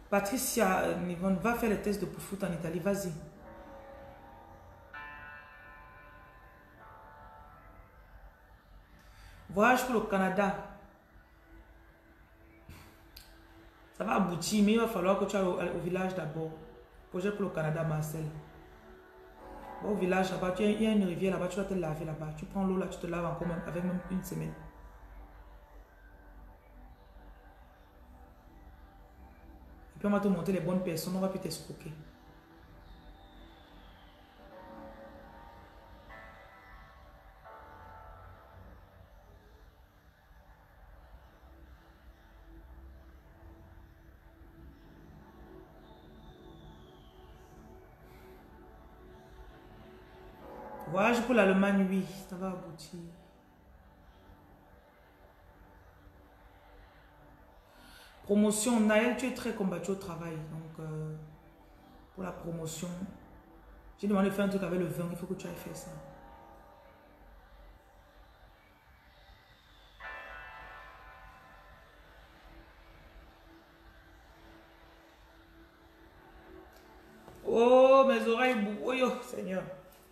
Patricia Nivonne, va faire les tests de foot en Italie, vas-y. Voyage pour le Canada. Ça va aboutir, mais il va falloir que tu ailles au village d'abord. Projet pour le Canada, Marcel. Au village là-bas, il y a une rivière là-bas, tu vas te laver là-bas. Tu prends l'eau là, tu te laves encore même, avec même une semaine. Et puis on va te montrer les bonnes personnes, on va plus t'escroquer. Voyage pour l'Allemagne, oui, ça va aboutir. Promotion, Naël, tu es très combattu au travail. Donc, pour la promotion, j'ai demandé de faire un truc avec le vin, il faut que tu ailles faire ça. Oh, mes oreilles, oh, yo, Seigneur.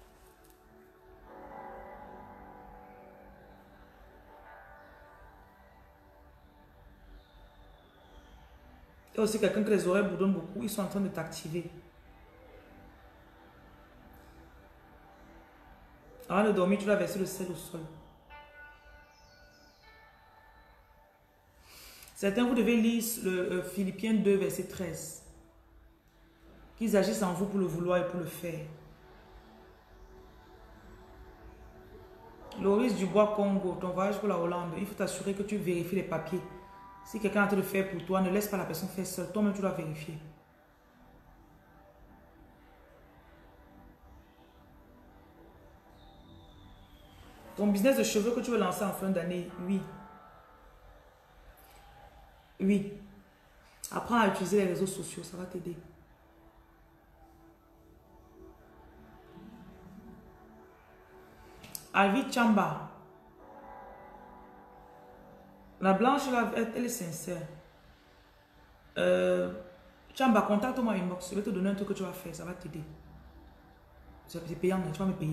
Il y a aussi quelqu'un que les oreilles bourdonnent beaucoup, ils sont en train de t'activer. Avant de dormir, tu vas verser le sel au sol. Certains, vous devez lire le Philippiens 2, verset 13. Qu'ils agissent en vous pour le vouloir et pour le faire. Loris Dubois Congo, ton voyage pour la Hollande, il faut t'assurer que tu vérifies les papiers. Si quelqu'un a te le faire pour toi, ne laisse pas la personne faire seule. Toi-même, tu dois vérifier. Ton business de cheveux que tu veux lancer en fin d'année, oui. Oui. Apprends à utiliser les réseaux sociaux, ça va t'aider. Alvi Chamba. La blanche, elle est sincère. Chamba, contacte-moi inbox. Je vais te donner un truc que tu vas faire, ça va t'aider. C'est payant, mais tu vas me payer.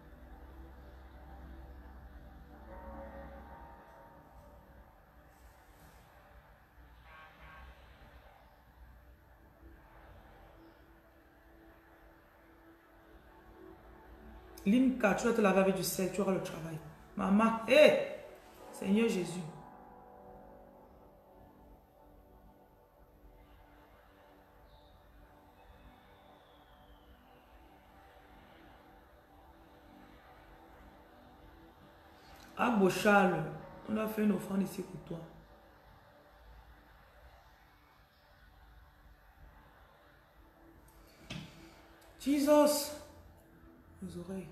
Limka, tu vas te laver avec du sel, tu auras le travail. Maman, hé, Seigneur Jésus. Ah, Bochal, on a fait une offrande ici pour toi. Jesus, les oreilles.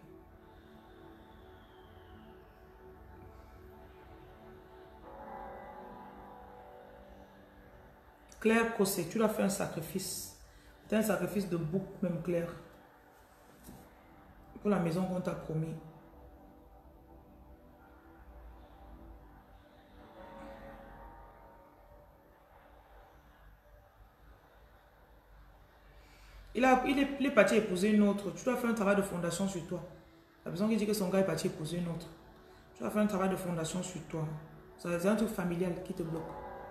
Claire Cossé, tu dois faire un sacrifice. C'est un sacrifice de bouc, même Claire. Pour la maison qu'on t'a promis. Il est parti épouser une autre. Tu dois faire un travail de fondation sur toi. La personne qui dit que son gars est parti épouser une autre. Tu dois faire un travail de fondation sur toi. C'est un truc familial qui te bloque.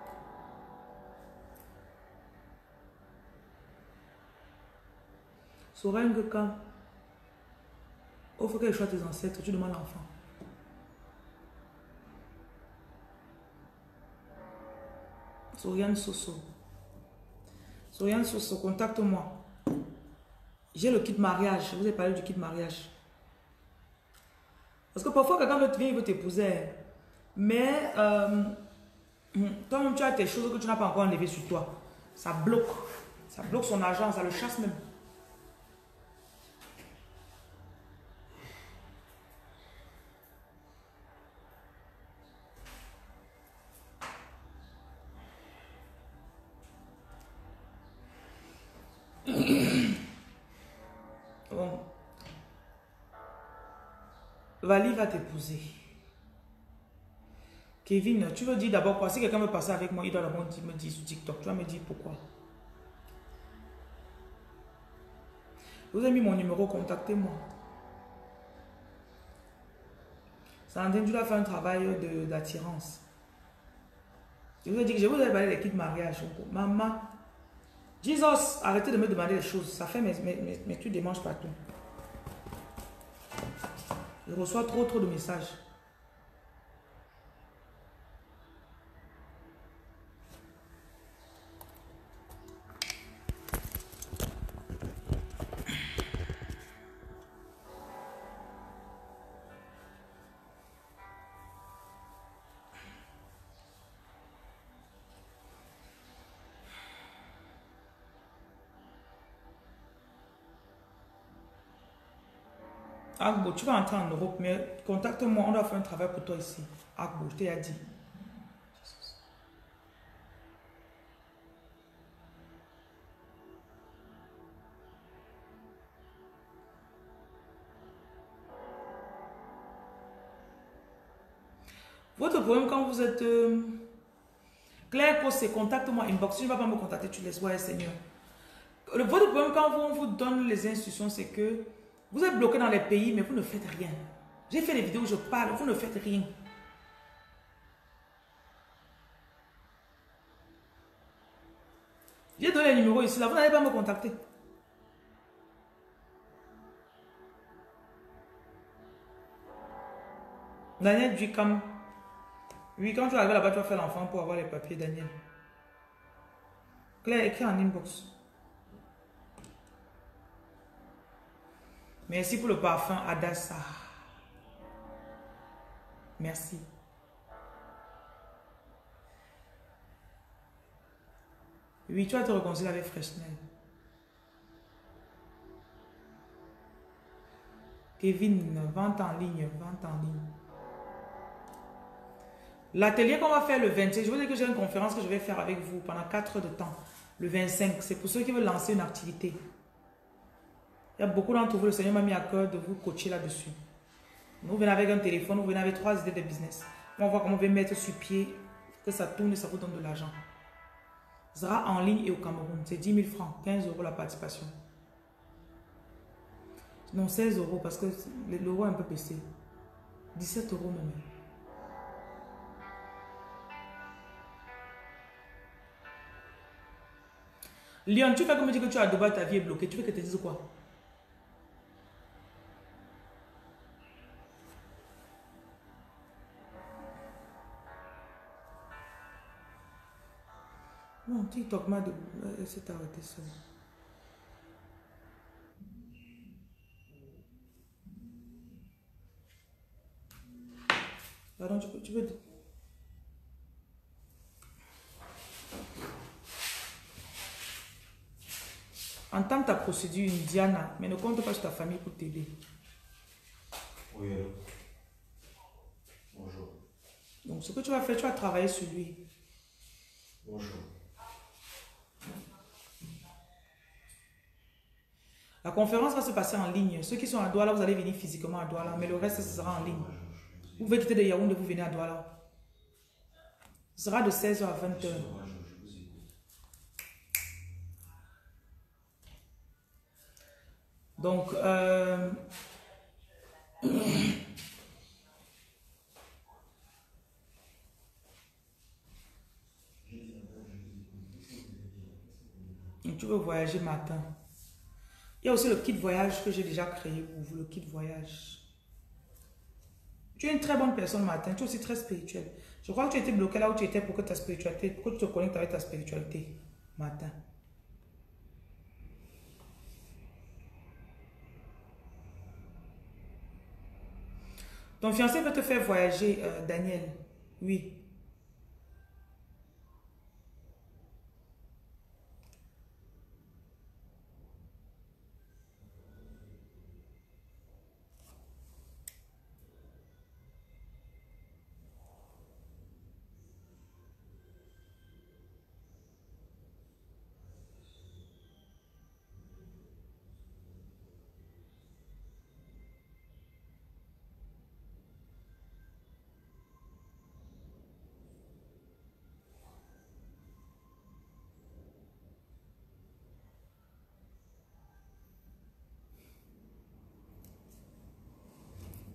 Sorengue quand offre quelque chose à tes ancêtres, tu demandes l'enfant. Soriane Soso. Soriane Soso, contacte-moi. J'ai le kit mariage. Je vous ai parlé du kit mariage. Parce que parfois, quelqu'un vient, il veut t'épouser. Mais toi-même, tu as tes choses que tu n'as pas encore enlevées sur toi. Ça bloque. Ça bloque son argent, ça le chasse même. Bon. Vali va t'épouser. Kevin, tu veux dire d'abord quoi? Si quelqu'un veut passer avec moi, il doit d'abord me dire sur TikTok. Tu vas me dire pourquoi. Vous avez mis mon numéro, contactez-moi. Sandrine, tu dois faire un travail d'attirance. Je vous ai dit que je vous ai parlé des kits mariage. Maman, Jesus, arrêtez de me demander des choses. Ça fait mes trucs des manches partout. Je reçois trop de messages. Agbo, tu vas entrer en Europe, mais contacte-moi, on doit faire un travail pour toi ici. Agbo, je t'ai dit. Votre problème quand vous êtes... Claire, pour c'est contacte-moi, inbox. Si tu ne vas pas me contacter, tu laisses. Ouais, Seigneur. Votre problème quand on vous donne les instructions, c'est que vous êtes bloqué dans les pays, mais vous ne faites rien. J'ai fait des vidéos où je parle, vous ne faites rien. J'ai donné les numéros ici, là, vous n'allez pas me contacter. Daniel Ducam. Oui, quand tu arrives là-bas, tu vas faire l'enfant pour avoir les papiers, Daniel. Claire, écris en inbox. Merci pour le parfum Adassa. Merci. Oui, tu vas te réconcilier avec Freshnel. Kevin, vente en ligne, vente en ligne. L'atelier qu'on va faire le 26, je vous dis que j'ai une conférence que je vais faire avec vous pendant 4 heures de temps. Le 25, c'est pour ceux qui veulent lancer une activité. Il y a beaucoup d'entre vous, le Seigneur m'a mis à cœur de vous coacher là-dessus. Vous venez avec un téléphone, vous venez avec 3 idées de business. On va voir comment on va mettre sur pied, que ça tourne et ça vous donne de l'argent. Ça sera en ligne et au Cameroun. C'est 10 000 francs, 15 € la participation. Non, 16 € parce que l'euro est un peu baissé. 17 € même. Lyon, tu fais comme dire que tu as Dubaï, ta vie est bloquée. Tu veux que je te dise quoi? Non, TikTok m'a de... C'est arrêté ça. Pardon, tu peux... Entame ta procédure indiana, mais ne compte pas sur ta famille pour t'aider. Oui, allô. Bonjour. Donc, ce que tu vas faire, tu vas travailler sur lui. Bonjour. La conférence va se passer en ligne. Ceux qui sont à Douala, vous allez venir physiquement à Douala, mais le reste, ce sera en ligne. Vous pouvez quitter de Yaoundé, vous venez à Douala. Ce sera de 16 h à 20 h. Je vous écoute. Donc, tu veux voyager matin. Il y a aussi le kit voyage que j'ai déjà créé pour vous, le kit voyage. Tu es une très bonne personne matin, tu es aussi très spirituel. Je crois que tu étais bloqué là où tu étais pour que ta spiritualité, pour que tu te connectes avec ta spiritualité matin. Ton fiancé veut te faire voyager, Daniel. Oui.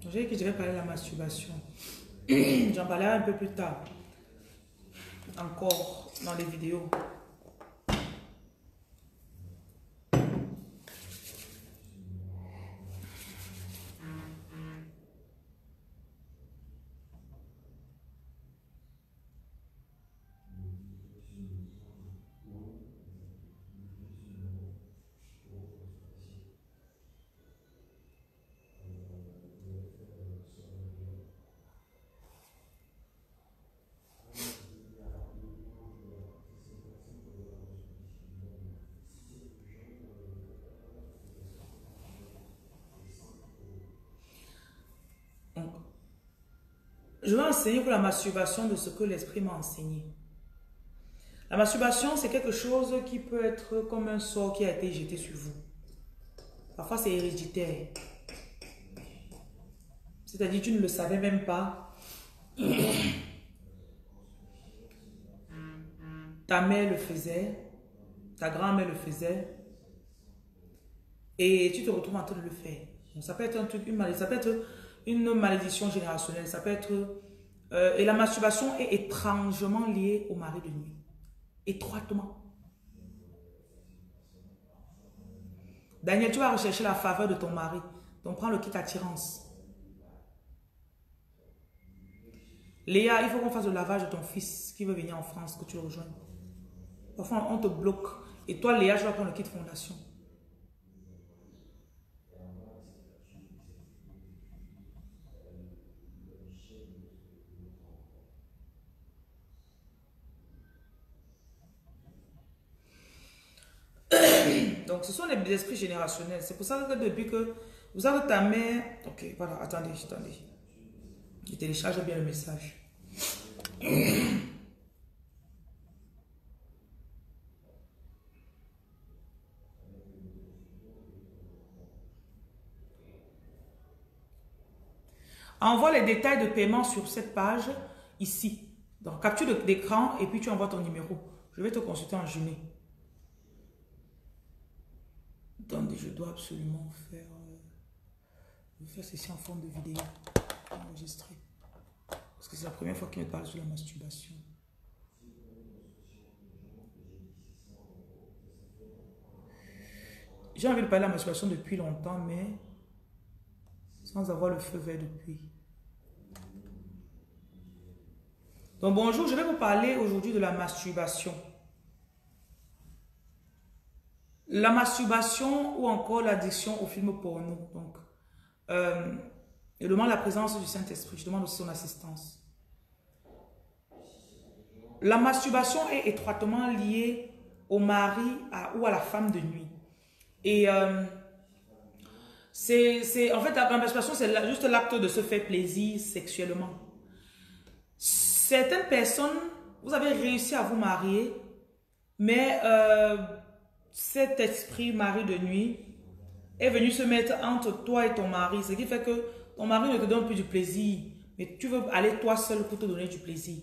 J'ai dit que je vais parler de la masturbation. J'en parlerai un peu plus tard. Encore dans les vidéos. Je vais enseigner pour la masturbation de ce que l'esprit m'a enseigné. La masturbation, c'est quelque chose qui peut être comme un sort qui a été jeté sur vous. Parfois, c'est héréditaire. C'est-à-dire, tu ne le savais même pas. Ta mère le faisait, ta grand-mère le faisait, et tu te retrouves en train de le faire. Donc, ça peut être un truc, ça peut être une malédiction générationnelle, ça peut être... et la masturbation est étrangement liée au mari de nuit. Étroitement. Daniel, tu vas rechercher la faveur de ton mari. Donc, prends le kit attirance. Léa, il faut qu'on fasse le lavage de ton fils qui veut venir en France, que tu le rejoignes. Parfois, on te bloque. Et toi, Léa, je vais prendre le kit fondation. Donc, ce sont les esprits générationnels. C'est pour ça que depuis que vous avez ta mère... Ok, voilà, attendez. Je télécharge bien le message. Envoie les détails de paiement sur cette page, ici. Donc, capture d'écran et puis tu envoies ton numéro. Je vais te consulter en juillet. Attendez, je dois absolument faire ceci en forme de vidéo enregistrée. Parce que c'est la première fois qu'il me parle sur la masturbation. J'ai envie de parler de la masturbation depuis longtemps, mais sans avoir le feu vert depuis. Donc bonjour, je vais vous parler aujourd'hui de la masturbation. La masturbation ou encore l'addiction au film porno. Donc, je demande la présence du Saint-Esprit, je demande aussi son assistance. La masturbation est étroitement liée au mari ou à la femme de nuit. Et en fait, la masturbation, c'est juste l'acte de se faire plaisir sexuellement. Certaines personnes, vous avez réussi à vous marier, mais cet esprit mari de nuit est venu se mettre entre toi et ton mari. Ce qui fait que ton mari ne te donne plus du plaisir, mais tu veux aller toi seul pour te donner du plaisir.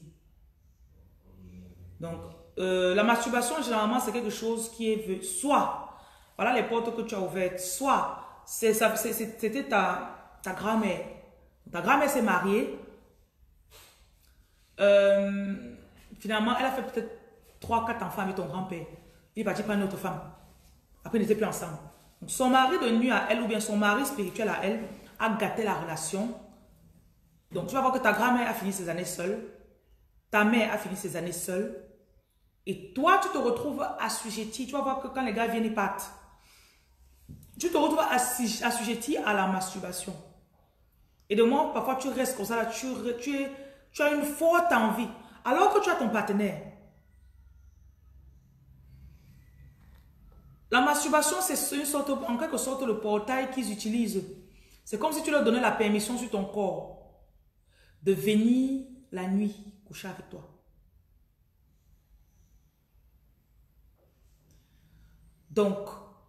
Donc, la masturbation, généralement, c'est quelque chose qui est... Soit, voilà les portes que tu as ouvertes, soit c'était ta grand-mère. Ta grand-mère s'est mariée. Finalement, elle a fait peut-être 3-4 enfants avec ton grand-père. Il est parti prendre une autre femme. Après, ils n'étaient plus ensemble. Donc, son mari de nuit à elle, ou bien son mari spirituel à elle, a gâté la relation. Donc, tu vas voir que ta grand-mère a fini ses années seule. Ta mère a fini ses années seule. Et toi, tu te retrouves assujetti. Tu vas voir que quand les gars viennent, ils partent. Tu te retrouves assujetti à la masturbation. Et de moi, parfois, tu restes comme ça. Là, tu as une forte envie. Alors que tu as ton partenaire. La masturbation, c'est une sorte, en quelque sorte le portail qu'ils utilisent. C'est comme si tu leur donnais la permission sur ton corps de venir la nuit coucher avec toi. Donc,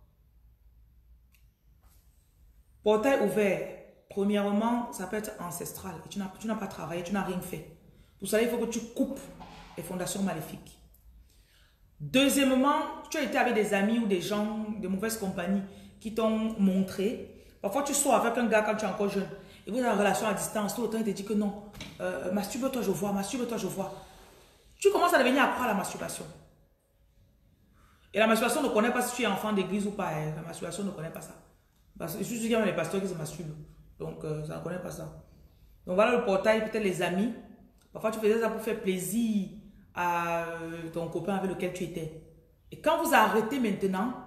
portail ouvert, premièrement, ça peut être ancestral. Et tu n'as pas travaillé, tu n'as rien fait. Pour cela, il faut que tu coupes les fondations maléfiques. Deuxièmement, tu as été avec des amis ou des gens de mauvaise compagnie qui t'ont montré. Parfois, tu sors avec un gars quand tu es encore jeune. et vous êtes en relation à distance, tout le temps il te dit que non, masturbe-toi, je vois, masturbe-toi, je vois. Tu commences à devenir accro à la masturbation. Et la masturbation ne connaît pas si tu es enfant d'église ou pas. Hein. La masturbation ne connaît pas ça. Parce que je suis sûr qu'il y a les pasteurs qui se masturbent. Donc, ça ne connaît pas ça. Donc, voilà le portail, peut-être les amis. Parfois, tu faisais ça pour faire plaisir à ton copain avec lequel tu étais. Et quand vous arrêtez maintenant,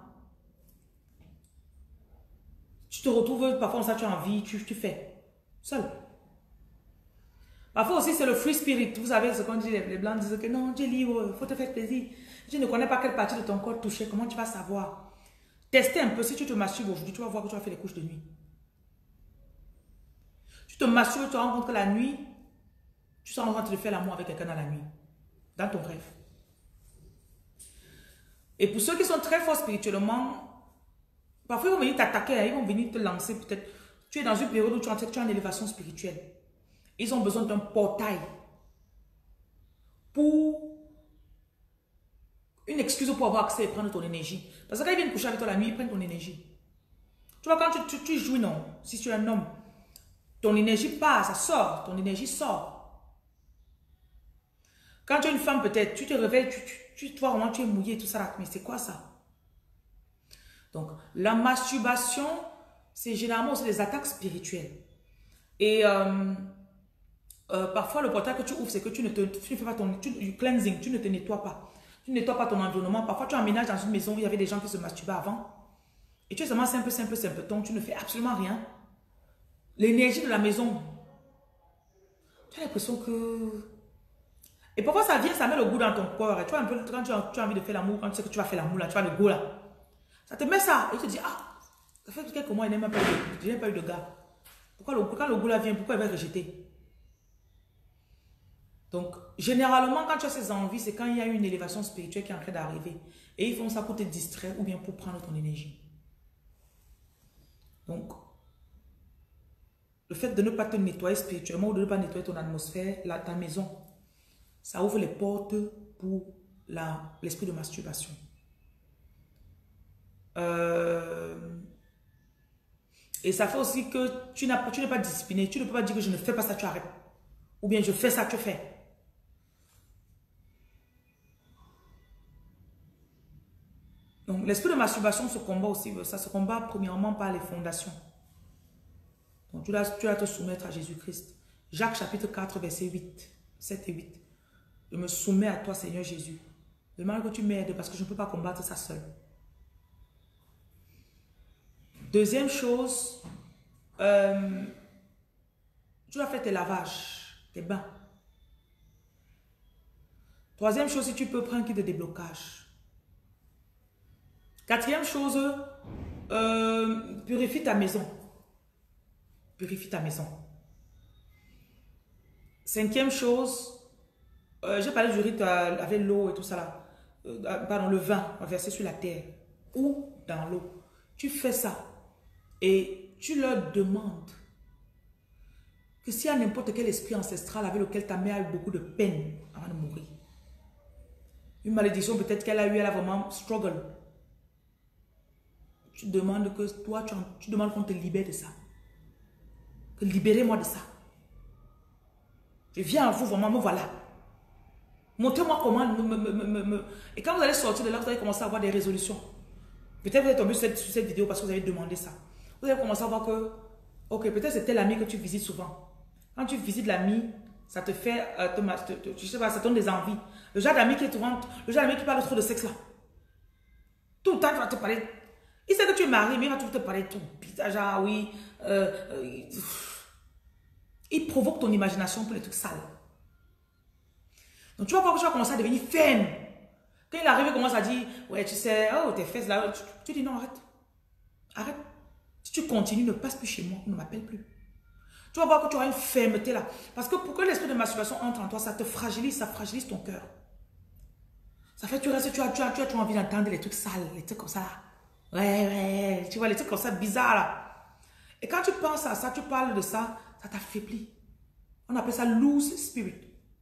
tu te retrouves, parfois, ça, tu as envie, tu fais. Seul. Parfois aussi, c'est le free spirit. Vous savez ce qu'on dit, les blancs disent que non, tu es libre, il faut te faire plaisir. Tu ne connais pas quelle partie de ton corps toucher, comment tu vas savoir? Tester un peu, si tu te masturbes aujourd'hui, tu vas voir que tu vas faire les couches de nuit. Tu te masturbes, tu te rends compte que la nuit, tu sens en train de faire l'amour avec quelqu'un dans la nuit, dans ton rêve. Et pour ceux qui sont très forts spirituellement, parfois ils vont venir t'attaquer, ils vont venir te lancer peut-être. Tu es dans une période où tu es en élévation spirituelle. Ils ont besoin d'un portail pour une excuse pour avoir accès et prendre ton énergie. Parce que quand ils viennent coucher avec toi la nuit, ils prennent ton énergie. Tu vois, quand tu joues, non, si tu es un homme, ton énergie passe, ça sort, ton énergie sort. Quand tu es une femme, peut-être, tu te réveilles, tu vois vraiment, tu es mouillé, tout ça, mais c'est quoi ça? Donc, la masturbation, c'est généralement aussi des attaques spirituelles. Et parfois, le portail que tu ouvres, c'est que tu ne fais pas ton cleansing, tu ne te nettoies pas. Tu ne nettoies pas ton environnement. Parfois, tu emménages dans une maison où il y avait des gens qui se masturbaient avant. Et tu es seulement simple. Donc, tu ne fais absolument rien. L'énergie de la maison, tu as l'impression que... Et parfois, ça vient, ça met le goût dans ton corps. Et tu vois un peu, quand tu as envie de faire l'amour, quand tu sais que tu vas faire l'amour, là, tu as le goût là. Ça te met ça. Et tu te dis, ah, ça fait quelques mois, il n'a même pas eu de gars. Quand le goût là vient, pourquoi il va rejeter? Donc, généralement, quand tu as ces envies, c'est quand il y a une élévation spirituelle qui est en train d'arriver. Et ils font ça pour te distraire ou bien pour prendre ton énergie. Donc, le fait de ne pas te nettoyer spirituellement ou de ne pas nettoyer ton atmosphère, ta maison, ça ouvre les portes pour l'esprit de masturbation. Et ça fait aussi que tu n'es pas discipliné. Tu ne peux pas dire que je ne fais pas ça, tu arrêtes. Ou bien je fais ça, tu fais. Donc, l'esprit de masturbation se combat aussi. Ça se combat premièrement par les fondations. Donc, tu dois te soumettre à Jésus-Christ. Jacques chapitre 4, verset 8, 7 et 8. Je me soumets à toi, Seigneur Jésus. Je demande que tu m'aides parce que je ne peux pas combattre ça seul. Deuxième chose, tu dois faire tes lavages, tes bains. Troisième chose, si tu peux prendre un kit de déblocage. Quatrième chose, purifie ta maison. Purifie ta maison. Cinquième chose, j'ai parlé du rite avec l'eau et tout ça là. Pardon, le vin versé sur la terre ou dans l'eau. Tu fais ça et tu leur demandes que s'il y a n'importe quel esprit ancestral avec lequel ta mère a eu beaucoup de peine avant de mourir, une malédiction peut-être qu'elle a eu, elle a vraiment struggle. Tu demandes que toi, tu demandes qu'on te libère de ça. Que libérez-moi de ça. Je viens à vous, vraiment, me voilà. Montrez-moi comment Et quand vous allez sortir de là, vous allez commencer à avoir des résolutions. Peut-être vous êtes tombé sur cette vidéo parce que vous avez demandé ça. Vous allez commencer à voir que, ok, peut-être c'est tel ami que tu visites souvent. Quand tu visites l'ami, ça te fait, je sais pas, ça donne des envies. Le genre d'ami qui parle trop de sexe là. Tout le temps, tu vas te parler. Il sait que tu es marié, mais il va toujours te parler de tout. Genre, oui. Il provoque ton imagination pour les trucs sales. Donc, tu vas voir que tu vas commencer à devenir ferme. Quand il arrive, il commence à dire, ouais, tu sais, oh, tes fesses là. Tu dis non, arrête. Arrête. Si tu continues, ne passe plus chez moi, ne m'appelle plus. Tu vas voir que tu auras une fermeté là. Parce que pour que l'esprit de masturbation entre en toi, ça te fragilise, ça fragilise ton cœur. Ça fait que tu restes, tu as envie d'entendre les trucs sales, les trucs comme ça. Ouais, tu vois, les trucs comme ça bizarres là. Et quand tu penses à ça, tu parles de ça, ça t'affaiblit. On appelle ça loose spirit.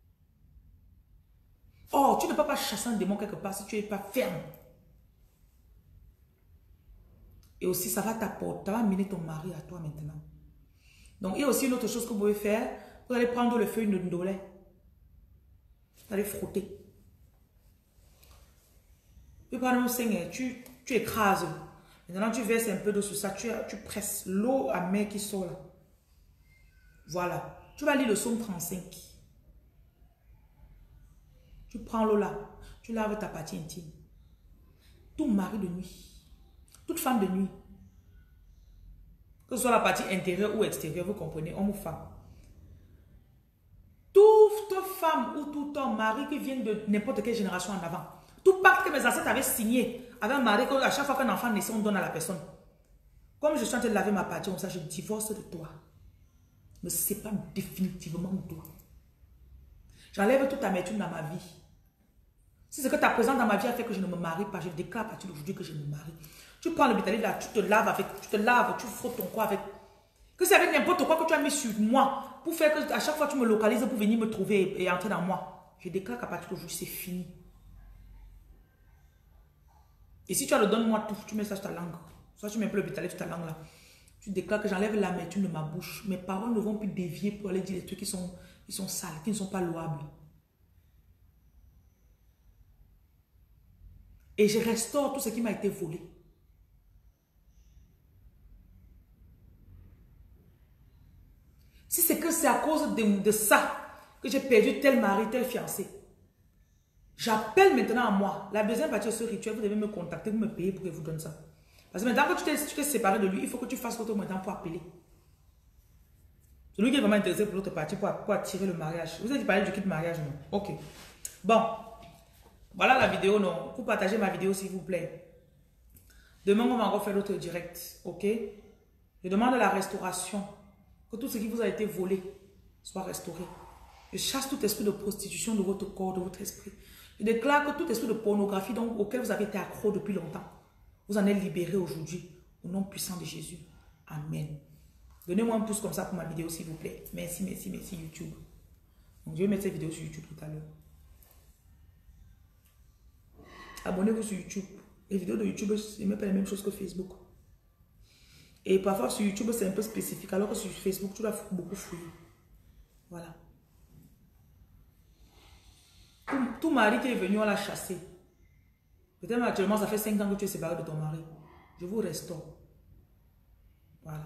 Oh, tu ne peux pas chasser un démon quelque part si tu n'es pas ferme. Et aussi, ça va t'apporter, ça va amener ton mari à toi maintenant. Donc, il y a aussi une autre chose que vous pouvez faire. Vous allez prendre le feuille de ndolé. Vous allez frotter. Puis pendant le seigneur, tu écrases. Maintenant, tu verses un peu d'eau sur ça. Tu presses l'eau amère qui sort là. Voilà. Tu vas lire le psaume 35. Tu prends l'eau là. Tu laves ta partie intime. Tout mari de nuit. Toute femme de nuit. Que ce soit la partie intérieure ou extérieure, vous comprenez, homme ou femme. Toute femme ou tout homme, mari qui vient de n'importe quelle génération en avant. Tout pacte que mes ancêtres avaient signé avec un mari, à chaque fois qu'un enfant naissait, on donne à la personne. Comme je suis en train de laver ma partie, comme ça, je divorce de toi. Me sépare définitivement de toi. J'enlève toute amertume dans ma vie. Si ce que ta présence dans ma vie a fait que je ne me marie pas, je déclare à partir d'aujourd'hui que je me marie. Tu prends le bétail là, tu te laves, tu frottes ton corps avec. Que c'est avec n'importe quoi que tu as mis sur moi, pour faire que à chaque fois tu me localises pour venir me trouver et entrer dans moi. Je déclare qu'à partir d'aujourd'hui, c'est fini. Et si tu as le donne-moi tout, tu mets ça sur ta langue. Soit tu mets un peu le bétail sur ta langue là. Tu déclares que j'enlève l'amertume de ma bouche. Mes paroles ne vont plus dévier pour aller dire des trucs qui sont sales, qui ne sont pas louables. Et je restaure tout ce qui m'a été volé. Si c'est que c'est à cause de ça que j'ai perdu tel mari, tel fiancé, j'appelle maintenant à moi. La deuxième partie de ce rituel, vous devez me contacter, vous me payer pour que je vous donne ça. Parce que maintenant que tu t'es séparé de lui, il faut que tu fasses l'autre maintenant pour appeler. C'est lui qui est vraiment intéressé pour l'autre partie, pour attirer le mariage. Vous avez parlé du kit mariage, non? Ok. Bon. Voilà la vidéo, non? Vous partagez ma vidéo, s'il vous plaît. Demain, on va encore faire l'autre direct. Ok? Je demande la restauration. Que tout ce qui vous a été volé soit restauré. Je chasse tout esprit de prostitution de votre corps, de votre esprit. Je déclare que tout esprit de pornographie auquel vous avez été accro depuis longtemps, vous en êtes libéré aujourd'hui, au nom puissant de Jésus. Amen. Donnez-moi un pouce comme ça pour ma vidéo, s'il vous plaît. Merci, merci, merci YouTube. Donc, je vais mettre cette vidéo sur YouTube tout à l'heure. Abonnez-vous sur YouTube. Les vidéos de YouTube, ce n'est pas la même chose que Facebook. Et parfois sur YouTube, c'est un peu spécifique, alors que sur Facebook, tu dois beaucoup fouiller. Voilà. Tout mari qui est venu, on l'a chassé. Peut-être actuellement, ça fait 5 ans que tu es séparé de ton mari. Je vous restaure. Voilà.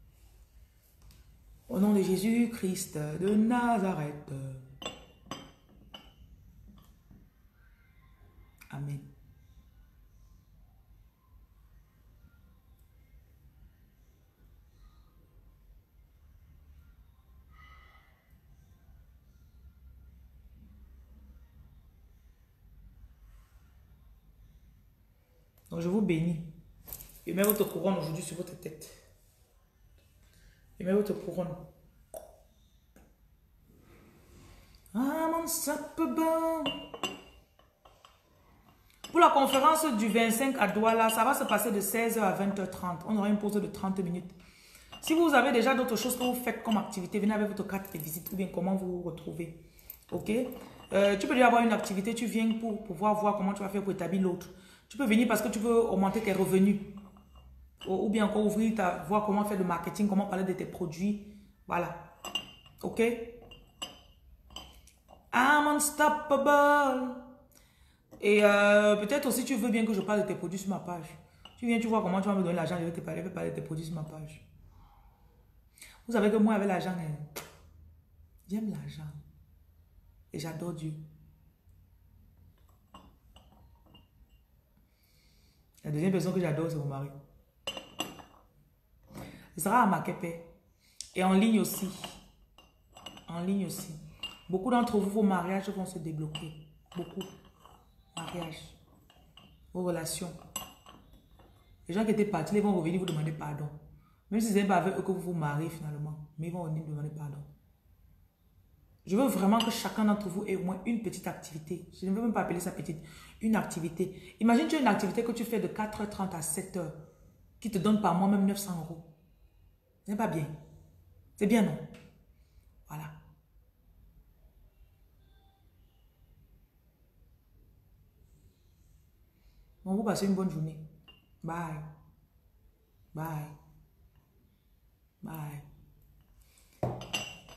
Au nom de Jésus-Christ de Nazareth. Amen. Donc je vous bénis. Et mets votre couronne aujourd'hui sur votre tête. Et mets votre couronne. Pour la conférence du 25 à Douala, ça va se passer de 16h à 20h30. On aura une pause de 30 minutes. Si vous avez déjà d'autres choses que vous faites comme activité, venez avec votre carte de visite ou bien comment vous vous retrouvez. Ok? Tu peux déjà avoir une activité, tu viens pour pouvoir voir comment tu vas faire pour établir l'autre. Tu peux venir parce que tu veux augmenter tes revenus. Ou bien encore ouvrir, voir comment faire le marketing, comment parler de tes produits. Voilà. Ok? I'm unstoppable. Et peut-être aussi tu veux bien que je parle de tes produits sur ma page. Tu viens, tu vois comment tu vas me donner l'argent, je vais parler de tes produits sur ma page. Vous savez que moi avec l'argent, j'aime l'argent. Et j'adore Dieu. La deuxième personne que j'adore, c'est mon mari. Ce sera à Makepe. Et en ligne aussi. En ligne aussi. Beaucoup d'entre vous, vos mariages vont se débloquer. Beaucoup. Mariage. Vos relations. Les gens qui étaient partis, ils vont revenir vous demander pardon. Même si ce n'est pas avec eux que vous vous mariez finalement. Mais ils vont venir vous demander pardon. Je veux vraiment que chacun d'entre vous ait au moins une petite activité. Je ne veux même pas appeler ça petite. Une activité. Imagine tu as une activité que tu fais de 4h30 à 7h. Qui te donne par mois même 900 €. Ce n'est pas bien. C'est bien, non? Voilà. On vous passe une bonne journée. Bye. Bye. Bye.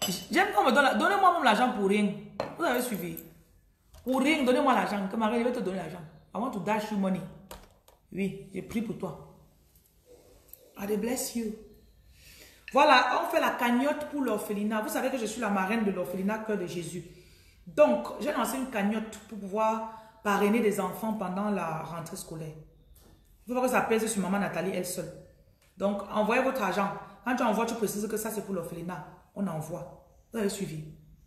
J'aime qu'on me donne, donnez-moi même l'argent pour rien. Vous avez suivi. Pour rien, donnez-moi l'argent. Que Marie, je vais te donner l'argent. I want to dash you money. Oui, j'ai pris pour toi. God bless you. Voilà, on fait la cagnotte pour l'orphelinat. Vous savez que je suis la marraine de l'orphelinat Cœur de Jésus. Donc, j'ai lancé une cagnotte pour pouvoir parrainer des enfants pendant la rentrée scolaire. Il faut pas que ça pèse sur maman Nathalie elle seule. Donc, envoyez votre argent. Quand tu envoies, tu précises que ça c'est pour l'orphelinat. On envoie. Vous avez suivi.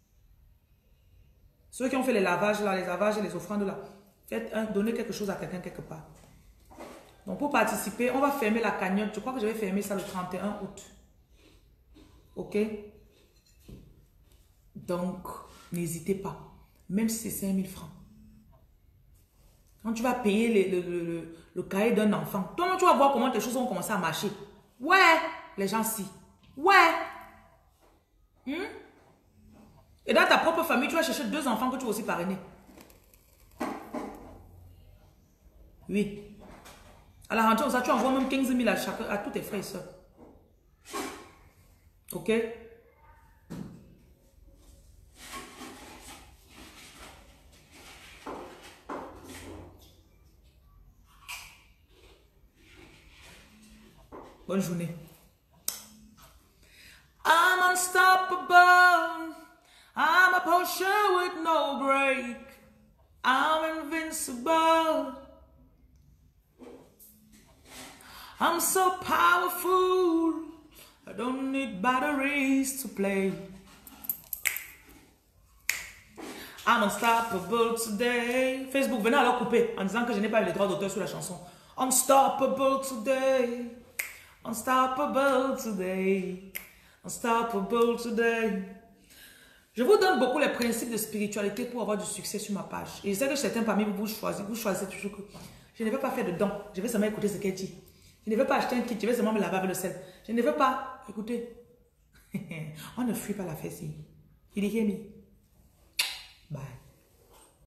Ceux qui ont fait les lavages là, les lavages et les offrandes là, donnez quelque chose à quelqu'un quelque part. Donc, pour participer, on va fermer la cagnotte. Je crois que je vais fermer ça le 31 août. Ok? Donc, n'hésitez pas. Même si c'est 5 000 francs. Quand tu vas payer le cahier d'un enfant, toi, tu vas voir comment tes choses vont commencer à marcher. Ouais, les gens si. Ouais. Et dans ta propre famille, tu vas chercher 2 enfants que tu vas aussi parrainer. Oui. À la rentrée, tu envoies même 15 000 à tous tes frères et soeurs. Ok? Bonne journée. I'm unstoppable. I'm a potion with no break. I'm invincible. I'm so powerful. I don't need batteries to play. I'm unstoppable today. Facebook, venez alors couper en disant que je n'ai pas les droits d'auteur sur la chanson. Unstoppable today. Unstoppable today. Unstoppable today. Je vous donne beaucoup les principes de spiritualité pour avoir du succès sur ma page. Et je sais que certains parmi vous choisissez toujours que je ne vais pas faire de dons. Je vais seulement écouter ce qu'elle dit. Je ne veux pas acheter un kit, je vais seulement me laver avec le sel. Je ne veux pas, écoutez, on ne fuit pas la fesse. Il dit, Bye.